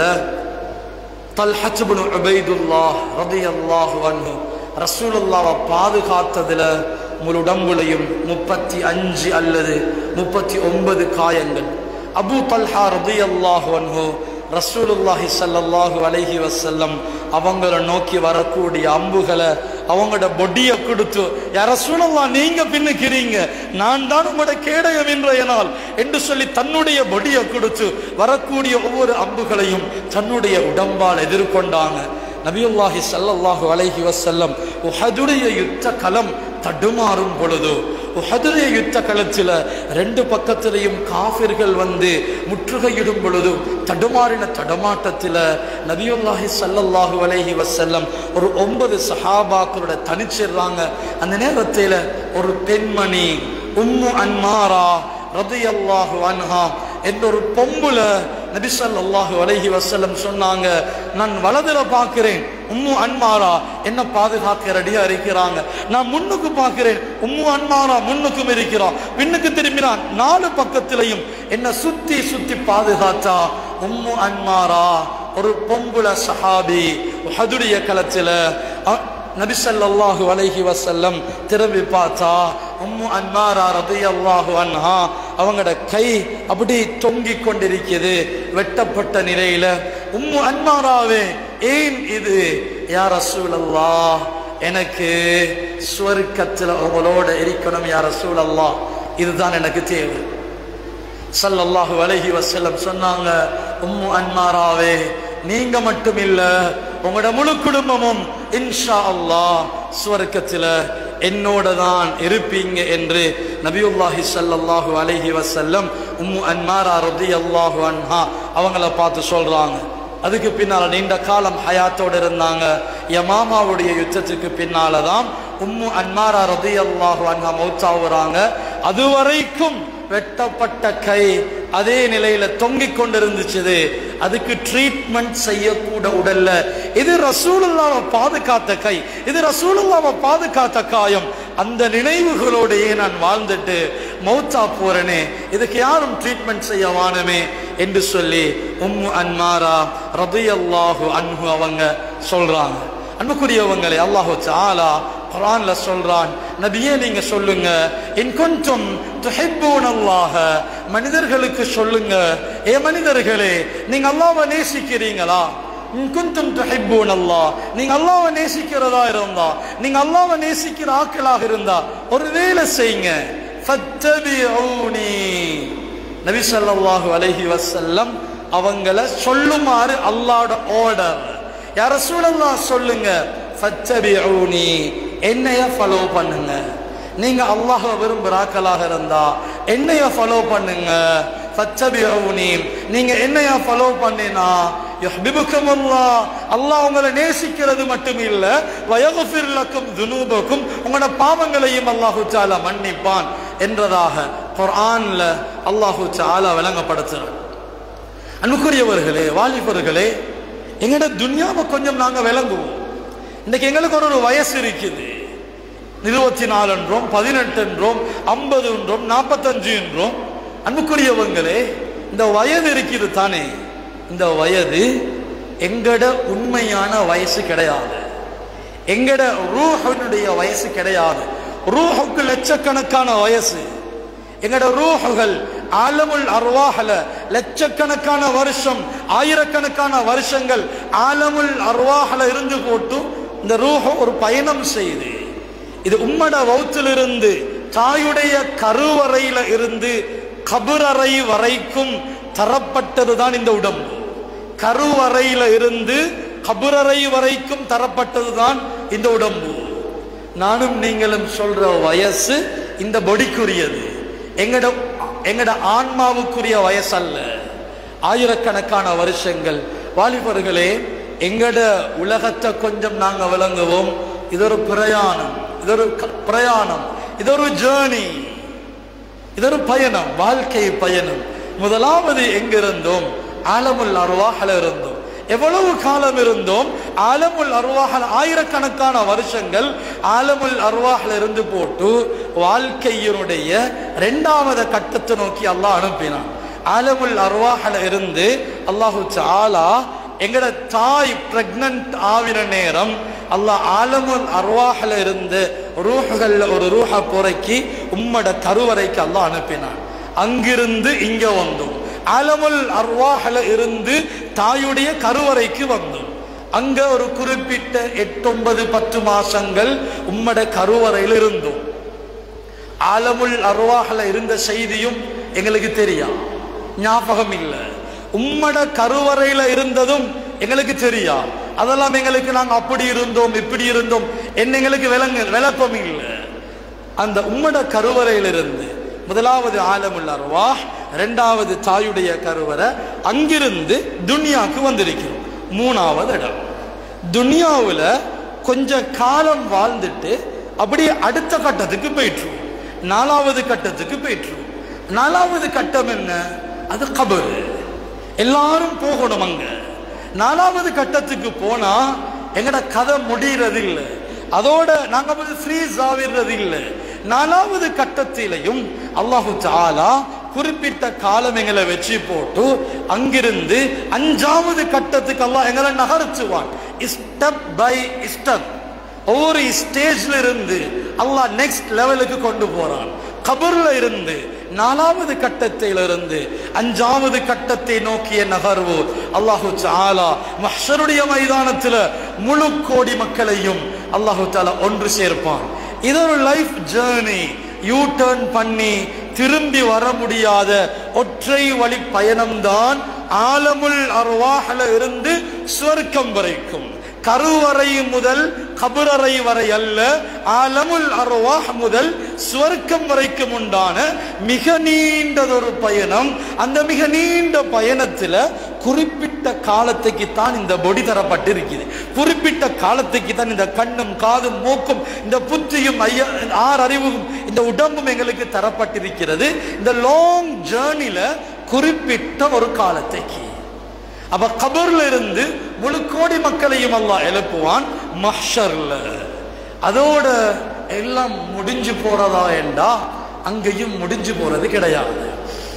தல்ஹத் இப்னு உபைதுல்லாஹ் ரலியல்லாஹு அன்ஹு ரசூலுல்லாஹ்வை பாதுகாத்ததுல முழு உடம்புலையும் முப்பத்தி அஞ்சு அல்லது முப்பத்தி ஒன்பது காயங்கள். அபூ தல்ஹா ரலியல்லாஹு அன்ஹு ரசூலுல்லாஹி ஸல்லல்லாஹு அலைஹி வஸல்லம் அவங்கள நோக்கி வரக்கூடிய அம்புகளை அவங்களோட பொடியை கொடுத்து, யா ரசூலல்லாஹ் நீங்க பின்னுக்கிறீங்க, நான் தான் உங்களோட கேடயம் இன்றையனால் என்று சொல்லி தன்னுடைய பொடியை கொடுத்து வரக்கூடிய ஒவ்வொரு அம்புகளையும் தன்னுடைய உடம்பால் எதிர்கொண்டாங்க. நபியுல்லாஹி ஸல்லல்லாஹு அலைஹி வஸல்லம் உஹதுடைய யுத்த களம் தடுமாறும் பொழுது, உஹதுடைய யுத்த களத்தில் ரெண்டு பக்கத்திலையும் காஃபிர்கள் வந்து முற்றுகையிடும் பொழுது தடுமாறின தடமாட்டத்தில் நபியுல்லாஹி ஸல்லல்லாஹு அலைஹி வஸல்லம் ஒரு ஒன்பது சஹாபாக்களோட தனிச்சிடுறாங்க. அந்த நேரத்தில் ஒரு பெண்மணி உம்மு அன்மாரா ரலியல்லாஹு அன்ஹா என்ற ஒரு பொம்புல நபி ஸல்லல்லாஹு அலைஹி வஸல்லம் சொன்னாங்க, நான் வலதுல பார்க்கிறேன் உம்மு அன்மாரா என்ன பாதுகாக்க ரெடியா இருக்கிறாங்க. நான் முன்னுக்கு பார்க்கிறேன் உம்மு அன்மாரா முன்னுக்கும் இருக்கிறான். பின்னுக்கு திரும்பினான், நாலு பக்கத்திலையும் என்ன சுத்தி சுத்தி பாதுகாத்தா உம்மு அன்மாரா ஒரு பொம்புல சஹாபி. உஹதுடைய களத்துல நபி ஸல்லல்லாஹு அலைஹி வஸல்லம் திரும்பி பார்த்தா உம்மு அன்மாரா ரலியல்லாஹு அன்ஹா அவங்களோட கை அப்படி தொங்கிக் கொண்டிருக்கிறது வெட்டப்பட்ட நிலையில. உம்மு அன்மாராவே ஏன் இது? யா ரசூலல்லாஹ், எனக்கு சுவர்க்கத்துல உங்களோட இருக்கணும் யா ரசூலல்லாஹ், இதுதான் எனக்கு தேவை. ஸல்லல்லாஹு அலைஹி வஸல்லம் சொன்னாங்க, உம்மு அன்மாராவே நீங்க மட்டும் இல்ல உங்களோட முழு குடும்பமும் இன்ஷா அல்லாஹ் சுவர்க்கத்துல என்னோட தான் இருப்பீங்க என்று நபியுல்லாஹி ஸல்லல்லாஹு அலைஹி வஸல்லம் உம்மு அன்மாரா ரலியல்லாஹு அன்ஹா அவங்கள பார்த்து சொல்றாங்க. அதுக்கு பின்னால நீண்ட காலம் ஹயாத்தோடு இருந்தாங்க. யமாமாவுடைய யுத்தத்துக்கு பின்னாலதான் உம்மு அன்மாரா ரலியல்லாஹு அன்ஹா மௌத்தாவுறாங்க. அதுவரைக்கும் வெட்டப்பட்ட கை அதே நிலையில தொங்கிக் கொண்டிருந்துச்சு. அதுக்கு ட்ரீட்மெண்ட் செய்யக்கூட உடல்ல. இது ரசூலுல்லாஹ்வை பாதுகாத்த கை, இது ரசூலுல்லாஹ்வை பாதுகாத்த காயம். அந்த நினைவுகளோடையே நான் வாழ்ந்துட்டு மௌத்தா போறேனே, இதுக்கு யாரும் ட்ரீட்மெண்ட் செய்ய வானமே என்று சொல்லி உம்மு அன்மாரா ரலியல்லாஹு அன்ஹு அவங்க சொல்றாங்க. அன்புக்குரியவங்களே, அல்லாஹு தஆலா குர்ஆன்ல சொல்றான், நபியே நீங்க சொல்லுங்க, இன் குன்தும் துஹிப்பூனல்லாஹ, மனிதர்களுக்கு சொல்லுங்க, ஏ மனிதர்களே நீங்க அல்லாஹ்வை நேசிக்கிறீங்களா? இன் குன்தும் துஹிப்பூனல்லாஹ், நீங்க அல்லாஹ்வை நேசிக்கிறதா இருந்தா, நீங்க அல்லாஹ்வை நேசிக்கிற ஆட்களாக இருந்தா ஒரு வேலை செய்யுங்க, ஃபத்தபிஊனி. நபி ஸல்லல்லாஹு அலைஹி வஸல்லம் அவங்கள சொல்லுமாறு அல்லாஹ்வோட ஆர்டர். யா ரசூலல்லாஹ் சொல்லுங்க, ஃபத்தபிஊனி, என்னைய ஃபாலோ பண்ணுங்க. நீங்க அல்லாஹ்வை விரும்புறாக்களாக இருந்தா என்னைய ஃபாலோ பண்ணுங்க. ஃபத்தபிஊனி, நீங்க என்னைய ஃபாலோ பண்ணினா யுஹ்பிபுக்குமுல்லாஹ், அல்லாஹ் உங்களை நேசிக்கிறது மட்டும் இல்ல, வயக்ஃபிர் லக்கும் துனூபக்கும், உங்களோட பாவங்களையும் அல்லாஹு தஆலா மன்னிப்பான் என்றதாக குர்ஆன்ல அல்லாஹு தஆலா விளங்கப்படுத்துறார். அன்புக்குரியவர்களே, வாலிபர்களே, எங்கட துன்யாவை கொஞ்சம் நாங்க விளங்குவோம். இன்னைக்கு எங்களுக்கு ஒரு வயசு இருக்குது, இருபத்தி நாலு என்றோம், பதினெட்டு என்றோம், ஐம்பது என்றோம், நாற்பத்தஞ்சு என்றோம். அன்புக்குரியவங்களே, இந்த வயது இருக்குது தானே, இந்த வயது எங்கட உண்மையான வயசு கிடையாது, எங்கட ரூஹனுடைய வயசு கிடையாது. ரூஹுக்கு லட்சக்கணக்கான வயசு. எங்கட ரூஹுகள் ஆலமுல் அர்வாஹ்ல லட்சக்கணக்கான வருஷம், ஆயிரக்கணக்கான வருஷங்கள் ஆலமுல் அர்வாஹ்ல இருந்து போட்டு இந்த ரூஹ் ஒரு பயணம் செய்து, இது உம்மட வௌத்திலிருந்து தாயுடைய கருவறையில இருந்து கபரறை வரைக்கும் தரப்பட்டதுதான் இந்த உடம்பு. கருவறையில இருந்து கபரறை வரைக்கும் தரப்பட்டதுதான் இந்த உடம்பு. நானும் நீங்களும் சொல்ற வயசு இந்த பொடிக்குரியது, எங்கட எங்கட ஆன்மாவுக்குரிய வயசு அல்ல. ஆயிரக்கணக்கான வருஷங்கள். வாலிபர்களே, எங்கட உலகத்தை கொஞ்சம் நாங்க விளங்குவோம். இது ஒரு பிரயாணம், இது ஒரு பிரயாணம், இது ஒரு ஜேர்னி, இது ஒரு பயணம், வாழ்க்கை பயணம். முதலாவது எங்கிருந்தோம்? ஆலமுல் அர்வாஹ்ல இருந்தோம். எவ்வளவு காலம் இருந்தோம்? ஆலமுல் அர்வாஹ்ல ஆயிரக்கணக்கான வருஷங்கள் ஆலமுல் அர்வாஹ்ல இருந்து போட்டு வாழ்க்கையினுடைய இரண்டாவது கட்டத்தை நோக்கி அல்லாஹ் அனுப்பினான். ஆலமுல் அர்வாஹ்ல இருந்து அல்லாஹு தஆலா எங்கட தாய் பிரெக்னன்ட் ஆவின நேரம் அல்லாஹ் ஆலமுல் அர்வாஹ்ல இருந்து ரூஹ்கள்ல ஒரு ரூஹ பொறுக்கி உம்மட கருவறைக்கு அல்லாஹ் அனுப்பினான். அங்கிருந்து இங்க வந்தோம். ஆலமுல் அர்வாஹ்ல இருந்து தாயுடைய கருவறைக்கு வந்தோம். அங்க ஒரு குறிப்பிட்ட எட்டு ஒன்பது பத்து மாசங்கள் உம்மட கருவறையில் இருந்தோம். ஆலமுல் அர்வாஹ்ல இருந்த செய்தியும் எங்களுக்கு தெரியும், ஞாபகம் இல்லை. உம்மட கருவறையில இருந்ததும் எங்களுக்கு தெரியா. அதெல்லாம் எங்களுக்கு நாங்க அப்படி இருந்தோம் இப்படி இருந்தோம் என்ன எங்களுக்கு விளங்க விளக்கம் இல்லை. அந்த உம்மட கருவறையில இருந்து முதலாவது ஆலமுல் அர்வாஹ், இரண்டாவது தாயுடைய கருவறை, அங்கிருந்து துன்யாவுக்கு வந்திருக்கிறோம். மூணாவது இடம். துன்யாவுல கொஞ்ச காலம் வாழ்ந்துட்டு அப்படியே அடுத்த கட்டத்துக்கு போயிட்டுருவோம். நாலாவது கட்டத்துக்கு போயிட்டுருவோம். நாலாவது கட்டம் என்ன? அது கபரு. எல்லாரும் போகணும். அங்க நாலாவது கட்டத்துக்கு போனா எங்கட கதை முடிகிறது இல்லை, அதோட நாங்க ஃப்ரீஸ் ஆகிறது இல்லை. நாலாவது கட்டத்திலையும் அல்லாஹு தஆலா குறிப்பிட்ட காலம் எங்களை வெற்றி போட்டு அங்கிருந்து அஞ்சாவது கட்டத்துக்கு அல்லாஹ் எங்களை நகர்த்துவான். ஸ்டெப் பை ஸ்டெப் ஒவ்வொரு ஸ்டேஜ்ல இருந்து அல்லாஹ் நெக்ஸ்ட் லெவலுக்கு கொண்டு போறான். கபர்ல இருந்து நாலாவது கட்டத்திலிருந்து அஞ்சாவது கட்டத்தை நோக்கிய நகர்வு அல்லாஹு தஆலா மஹ்ஷருடைய மைதானத்தில் முழு கோடி மக்களையும் அல்லாஹு தஆலா ஒன்று சேர்ப்பான். இது ஒரு லைஃப் ஜேர்னி. யூ டர்ன் பண்ணி திரும்பி வர முடியாத ஒற்றை வழி பயணம்தான் ஆலமுல் அர்வாஹ்ல இருந்து சுவர்க்கம் வரைக்கும். கருவறை முதல் கபரறை வரை அல்ல, ஆலமுல் அர்வாஹ் முதல் சுவர்க்கம் வரைக்கும் உண்டான மிக நீண்டதொரு பயணம். அந்த மிக நீண்ட பயணத்துல குறிப்பிட்ட காலத்துக்கு தான் இந்த பொடி தரப்பட்டிருக்குது. குறிப்பிட்ட காலத்துக்கு தான் இந்த கண்ணும் காதும் மூக்கும் இந்த புத்தியும் ஆறு அறிவும் இந்த உடம்பும் எங்களுக்கு தரப்பட்டிருக்கிறது. இந்த லாங் ஜேர்னில குறிப்பிட்ட ஒரு காலத்துக்கு. அப்ப கபர்ல இருந்து முழு கோடி மக்களையும் அல்லாஹ் எழுப்புவான் மஹ்ஷர்ல. அதோட எல்லாம் முடிஞ்சு போறதா என்றா அங்கேயும் முடிஞ்சு போறது கிடையாது.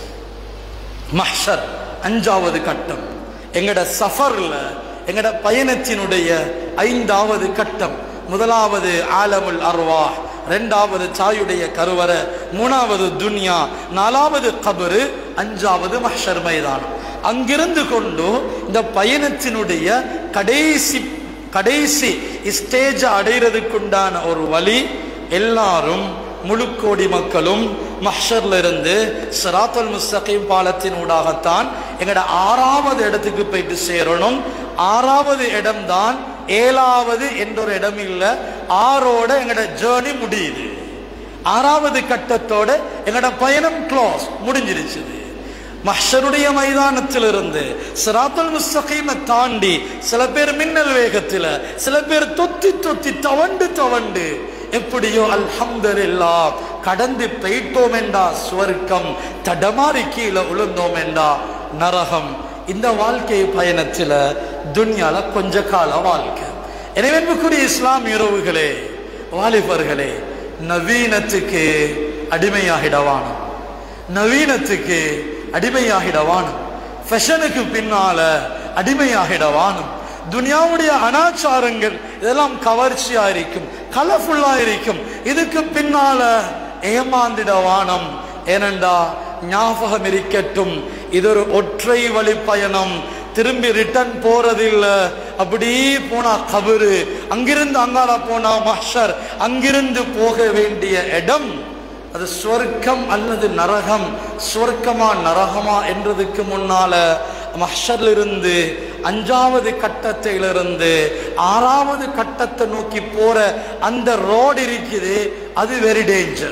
மஹ்ஷர் அஞ்சாவது கட்டம். எங்கட சஃபர்ல எங்கட பயணத்தினுடைய ஐந்தாவது கட்டம். முதலாவது ஆலமுல் அர்வாஹ், இரண்டாவது தாயுடைய கருவறை, மூணாவது துன்யா, நாலாவது கபரு, அஞ்சாவது மஹ்ஷர் மைதானம். அங்கிருந்து கொண்டு இந்த பயணத்தினுடைய கடைசி கடைசி ஸ்டேஜ் அடைகிறதுக்குண்டான ஒரு வழி எல்லாரும் முழு கோடி மக்களும் மஹ்ஷர்ல இருந்து சிராத்துல் முஸ்தகீம் பாலத்தின் ஊடாகத்தான் எங்கட ஆறாவது இடத்துக்கு போயிட்டு சேரணும். ஆறாவது இடம் தான் ஏழாவது என்ற ஒரு இடம் இல்ல, ஆறோட எங்கட ஜேர்னி முடியுது. ஆறாவது கட்டத்தோட எங்கட பயணம் க்ளோஸ் முடிஞ்சிருச்சு. மஹ்ஷருடைய மைதானத்திலிருந்து சிராத்துல் முஸ்தகீமை தாண்டி சில பேர் மின்னல் வேகத்துல, சில பேர் தொத்தி தொத்தி தவண்டு தவண்டு எப்படியோ அல்ஹம்துலில்லாஹ் கடந்து போயிட்டோம் என்றா சுவர்க்கம், தடமாறி கீழே விழுந்தோம் என்றா நரகம். இந்த வாழ்க்கை பயணத்துல துன்யால கொஞ்ச கால வாழ்க்கை. எனவே இஸ்லாம் உறவுகளே, வாலிபர்களே, நவீனத்துக்கு அடிமையாகிடவான, நவீனத்துக்கு அடிமையாகிடவானும், ஃபேஷனுக்கு பின்னால அடிமையாகிடவானும். துனியாவுடைய அனாச்சாரங்கள் இதெல்லாம் கவர்ச்சியா இருக்கும், கலர்ஃபுல்லா இருக்கும். இதுக்கு பின்னால ஏமாந்திடவானம். ஏனண்டா ஞாபகம் இருக்கட்டும், இது ஒரு ஒற்றை வழி பயணம், திரும்பி ரிட்டர்ன் போறதில்லை. அப்படி போனா கபரு, அங்கிருந்து அங்கால போனா மஹ்ஷர், அங்கிருந்து போக வேண்டிய இடம் அது சொர்க்கம் அல்லது நரகம். சொர்க்கமா நரகமா என்றதுக்கு முன்னால மஹ்ஷர்ல இருந்து அஞ்சாவது கட்டத்திலிருந்து ஆறாவது கட்டத்தை நோக்கி போற அந்த ரோடு இருக்குது, அது வெரி டேஞ்சர்.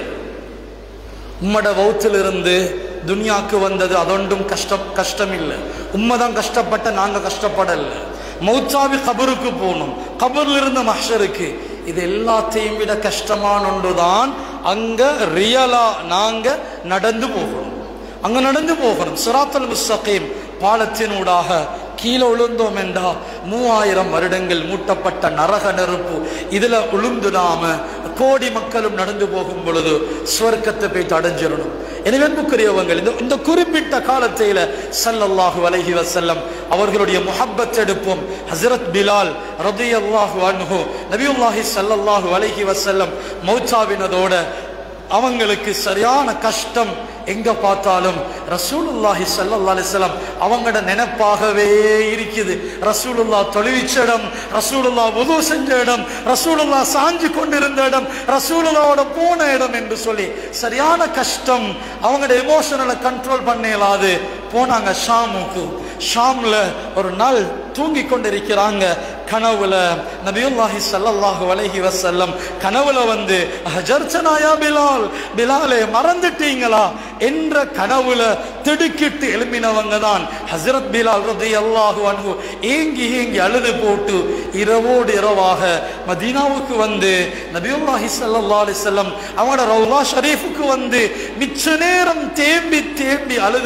உம்மட வௌத்திலிருந்து துனியாக்கு வந்தது அதொன்றும் கஷ்டம் கஷ்டம் இல்லை. உண்மைதான் கஷ்டப்பட்ட, நாங்க கஷ்டப்படல. மௌத்தாவி கபருக்கு போகணும், கபர்ல இருந்து மஹ்ஷருக்கு. இது எல்லாத்தையும் விட கஷ்டமான ஒன்றுதான் அங்க ரியலா நாங்க நடந்து போகணும். அங்க நடந்து போகணும். சிராத்துல் முஸ்தகீம் பாலத்தினூடாக கீழே விழுந்தோம் என்றா மூவாயிரம் வருடங்கள் மூட்டப்பட்ட நரக நெருப்பு, இதுல உளுந்துடாம கோடி மக்களும் நடந்து போகும் பொழுது சுவர்க்கத்தை போய் அடைஞ்சிடணும். எனவே அன்புக்குரியவங்கள், இந்த இந்த குறிப்பிட்ட காலத்தில ஸல்லல்லாஹு அலைஹி வஸல்லம் அவர்களுடைய முஹப்பத் எடுப்போம். ஹஸரத் பிலால் ரலியல்லாஹு அன்ஹு நபியுல்லாஹி ஸல்லல்லாஹு அலைஹி வஸல்லம் மௌத்தாவினதோட அவங்களுக்கு சரியான கஷ்டம். எங்க பார்த்தாலும் ரசூலுல்லாஹி ஸல்லல்லாஹு அலைஹி வஸல்லம் அவங்களோட நினைப்பாகவே இருக்குது. ரசூலுல்லாஹ் தொழுவிச்ச இடம், ரசூலுல்லாஹ் வுது செஞ்ச இடம், ரசூலுல்லாஹ் சாஞ்சு கொண்டிருந்த இடம், ரசூலுல்லாஹோட போன இடம் என்று சொல்லி சரியான கஷ்டம். அவங்களோட எமோஷனலை கண்ட்ரோல் பண்ண இயலாது. போனாங்க ஷாமுக்கு. ஷாம்ல ஒரு நாள் தூங்கி கொண்டிருக்கிறாங்க. கனவுல நபியுல்லாஹி ஸல்லல்லாஹு அலைஹி வஸல்லம் கனவுல வந்து ஹஜர்தனா யா பிலால், பிலாலே மறந்துட்டீங்களா என்ற கனவுல திடுக்கிட்டு எழுப்பினவங்க தான் ஹஸரத் பிலால் ரலியல்லாஹு அன்ஹு. ஏங்கி ஏங்கி அழுது போட்டு இரவோடு இரவாக மதீனாவுக்கு வந்து நபியுல்லாஹி ஸல்லல்லாஹு அலைஹி வஸல்லம் அவங்களோட ரௌலா ஷரீஃபுக்கு வந்து மிச்ச நேரம் தேம்பி தேம்பி அழுது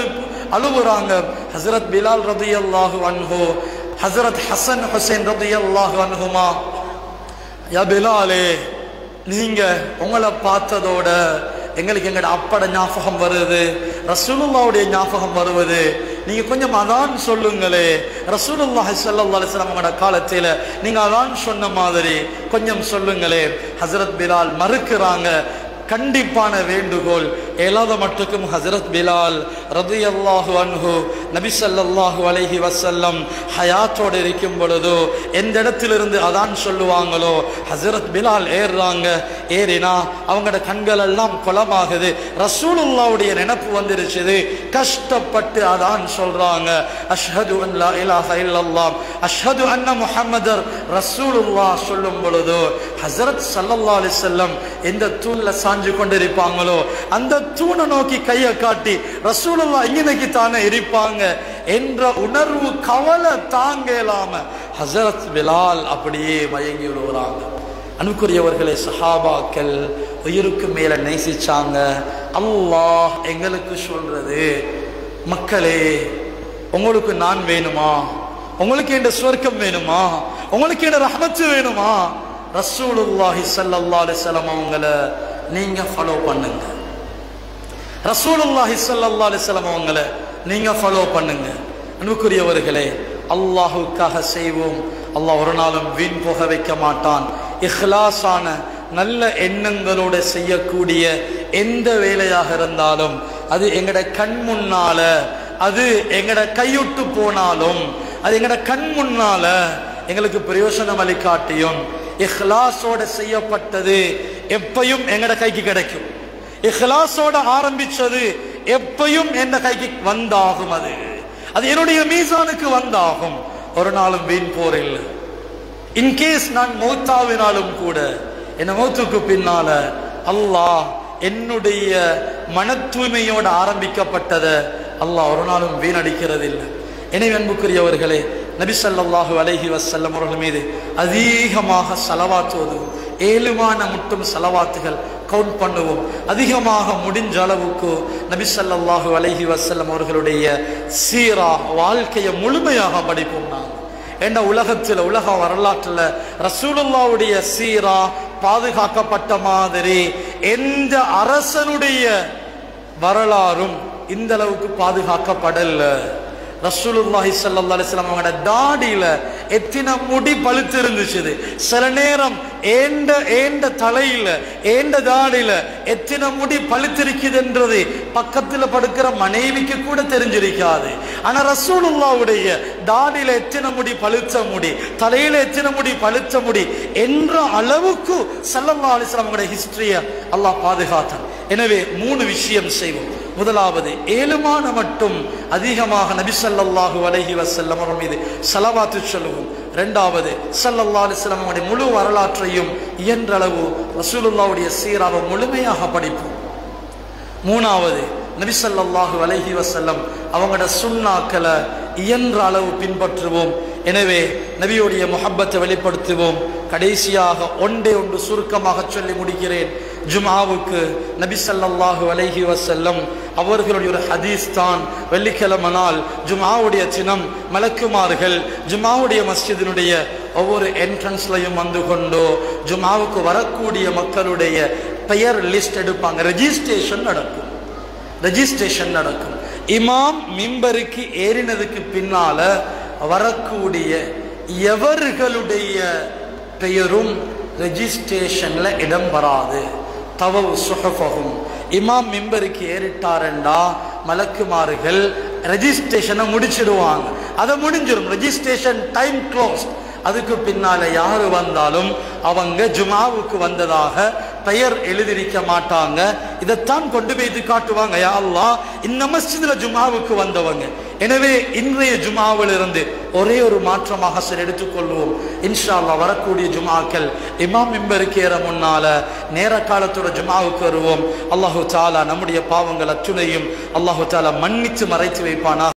அழுவுறாங்க. ஹஸரத் பிலால் ரலியல்லாஹு அன்ஹு, ஹஸரத் ஹசன் ஹுசைன் ரலியல்லாஹு அன்ஹுமா, யா பிலாலே, நீங்க உங்களை பார்த்ததோட எங்களுக்கு எங்கட அப்பட ஞாபகம் வருது, ரசூலுல்லாஹ்வுடைய ஞாபகம் வருவது. நீங்க கொஞ்சம் அதான் சொல்லுங்களே, ரசூலுல்லாஹி ஸல்லல்லாஹு அலைஹி வஸல்லம் உங்களோட காலத்தில நீங்க அதான் சொன்ன மாதிரி கொஞ்சம் சொல்லுங்களே. ஹஸரத் பிலால் மறுக்கிறாங்க. கண்டிப்பான வேண்டுகோள் ஏலாத மட்டுக்கும் ஹஸரத் பிலால் ரலியல்லாஹு அன்ஹு நபி ஸல்லல்லாஹு அலைஹி வஸல்லம் ஹயாத்தோடு இருக்கும் பொழுது எந்த இடத்திலிருந்து அதான் சொல்லுவாங்களோ ஹஸரத் பிலால் ஏறுறாங்க. ஏறினா அவங்களோட கண்கள் எல்லாம் குளமாகுது. ரசூலுல்லாஹ்வுடைய நினைப்பு வந்துருச்சு. கஷ்டப்பட்டு அதான் சொல்றாங்க. அஷ்ஹது அன் லா இலாஹ இல்லல்லாஹ் அஷ்ஹது அன்ன முஹம்மதர் ரசூலுல்லாஹ் சொல்லும் பொழுது ஹஸரத் ஸல்லல்லாஹு அலைஹி வஸல்லம் எந்த தூண்ல சாஞ்சு கொண்டிருப்பாங்களோ அந்த தூணை நோக்கி கையை காட்டி ரசூலுல்லாஹ் இங்கனைக்கு தானே இருப்பாங்க என்ற உணர்வு கவலை தாங்கலாம ஹஸரத் பிலால் அப்படியே மயங்கி விழுகிறாங்க. அன்புக்குரியவர்களே, சஹாபாக்கள் உயிருக்கு மேல நேசிச்சாங்க. அல்லாஹ் எங்களுக்கு சொல்றது, மக்களே உங்களுக்கு நான் வேணுமா, உங்களுக்கு இந்த சொர்க்கம் வேணுமா, உங்களுக்கு இந்த ரஹ்மத் வேணுமா, ரசூலுல்லாஹி ஸல்லல்லாஹு அலைஹி வஸல்லம் அவங்கள நீங்க ஃபாலோ பண்ணுங்க. ரசூலுல்லாஹி ஸல்லல்லாஹு அலைஹி வஸல்லம் அவங்கள நீங்க ஃபாலோ பண்ணுங்க. அன்புக்குரியவர்களே, அல்லாஹ்வுக்காக செய்வோம். அல்லாஹ் ஒரு நாளும் வீண் போக வைக்க மாட்டான். இஹ்லாஸான நல்ல எண்ணங்களோட செய்யக்கூடிய எந்த வேலையாக இருந்தாலும் அது எங்கட கண் முன்னால, அது எங்கட கையுட்டு போனாலும், அது எங்கட கண் முன்னால எங்களுக்கு பிரயோசனம் அளிக்காட்டியும் இஹ்லாஸோட செய்யப்பட்டது எப்பையும் எங்கட கைக்கு கிடைக்கும். இஹ்லாஸோட ஆரம்பிச்சது எப்பையும் எந்த கைக்கு வந்தாகும். அது அது என்னுடைய மீசானுக்கு வந்தாகும். ஒரு நாளும் வீண் போர் இல்லை. இன்கேஸ் நான் மௌத்தாவினாலும் கூட என்ன மௌத்துக்கு பின்னால அல்லாஹ் என்னுடைய மன தூய்மையோட ஆரம்பிக்கப்பட்டத அல்லாஹ் ஒரு நாளும் வீணடிக்கிறது இல்லை. எனவே அன்புக்குரியவர்களே, நபி ஸல்லல்லாஹு அலைஹி வஸல்லம் அவர்கள் மீது அதிகமாக ஸலவாத் ஓதுவோம். ஏழுமான மட்டும் ஸலவாத்துகள் கவுண்ட் பண்ணுவோம். அதிகமாக முடிஞ்ச அளவுக்கு நபி ஸல்லல்லாஹு அலைஹி வஸல்லம் அவர்களுடைய சீரா வாழ்க்கையை முழுமையாக படிப்போம். நாங்கள் என்ற உலகத்தில் உலக வரலாற்றில் ரசூலுல்லாஹ்வுடைய சீரா பாதுகாக்கப்பட்ட மாதிரி எந்த அரசனுடைய வரலாறும் இந்த அளவுக்கு பாதுகாக்கப்படல. ரசூலுல்லாஹி ஸல்லல்லாஹு அலைஹி வஸல்லம் அவங்களோட தாடியில எத்தனை முடி பழுத்து இருந்துச்சு. சில நேரம் ஏண்ட ஏண்ட தலையில ஏண்ட தாடியில எத்தனை முடி பழுத்திருக்குதுன்றது பக்கத்துல படுக்கிற மனைவிக்கு கூட தெரிஞ்சிருக்காது. ஆனா ரசூலுல்லாஹ்வுடைய தாடியில எத்தனை முடி பழுத்த முடி, தலையில எத்தனை முடி பழுத்த முடி என்ற அளவுக்கு ஸல்லல்லாஹு அலைஹி வஸல்லம் அவங்களுடைய ஹிஸ்டரிய அல்லாஹ் பாதுகாத்தான். எனவே மூணு விஷயம் செய்வோம். முதலாவது, ஏழுமான மட்டும் அதிகமாக நபி ஸல்லல்லாஹு அலைஹி வஸல்லம் அவர்கள் மீது ஸலவாத்து சொல்லுவோம். இரண்டாவது, ஸல்லல்லாஹு அலைஹி வஸல்லம் அவருடைய முழு வரலாற்றையும் இயன்ற அளவு ரசூலுல்லாஹ்வுடைய சீராவை முழுமையாக படிப்போம். மூணாவது, நபி ஸல்லல்லாஹு அலைஹி வஸல்லம் அவங்களோட சுன்னாக்களை இயன்ற அளவு பின்பற்றுவோம். எனவே நபியுடைய முஹப்பத்தை வெளிப்படுத்துவோம். கடைசியாக ஒன்றே ஒன்று சுருக்கமாக சொல்லி முடிக்கிறேன். ஜும்ஆவுக்கு நபி ஸல்லல்லாஹு அலைஹி வஸல்லம் அவர்களுடைய ஒரு ஹதீஸ் தான், வெள்ளிக்கிழமை நாள் ஜும்ஆவுடைய சின்னம் மலக்குமார்கள் ஜும்ஆவுடைய மஸ்ஜிதினுடைய ஒவ்வொரு என்ட்ரன்ஸ்லையும் வந்து கொண்டோ ஜும்ஆவுக்கு வரக்கூடிய மக்களுடைய பெயர் லிஸ்ட் எடுப்பாங்க. ரெஜிஸ்ட்ரேஷன் நடக்கும் ரெஜிஸ்ட்ரேஷன் நடக்கும் இமாம் மிம்பருக்கு ஏறினதுக்கு பின்னால வரக்கூடிய எவர்களுடைய பெயரும் ரெஜிஸ்ட்ரேஷன்ல இடம் வராது. தவவு சுஹஃபஹும், இமாம் மிம்பருக்கு ஏறிட்டாரண்டா மலக்குமார்கள் ரெஜிஸ்ட்ரேஷனை முடிச்சிடுவாங்க. அதை முடிஞ்சிடும், ரெஜிஸ்ட்ரேஷன் டைம் க்ளோஸ். அதுக்கு பின்னால யாரு வந்தாலும் அவங்க ஜுமாவுக்கு வந்ததாக பெயர் எழுதிருக்க மாட்டாங்க. இதைத்தான் கொண்டு போய் காட்டுவாங்க, யா அல்லாஹ் இந்த மஸ்ஜிதுல ஜுமாவுக்கு வந்தவங்க. எனவே இன்றைய ஜுமாவில் இருந்து ஒரே ஒரு மாற்றமாக சில எடுத்துக்கொள்வோம். இன்ஷா அல்லாஹ் வரக்கூடிய ஜுமாக்கள் இமாம் மிம்பருக்கு ஏற முன்னால நேர காலத்தோட ஜுமாவுக்கு வருவோம். அல்லாஹு தஆலா நம்முடைய பாவங்கள் அத்துணையும் அல்லாஹு தஆலா மன்னித்து மறைத்து வைப்பானா.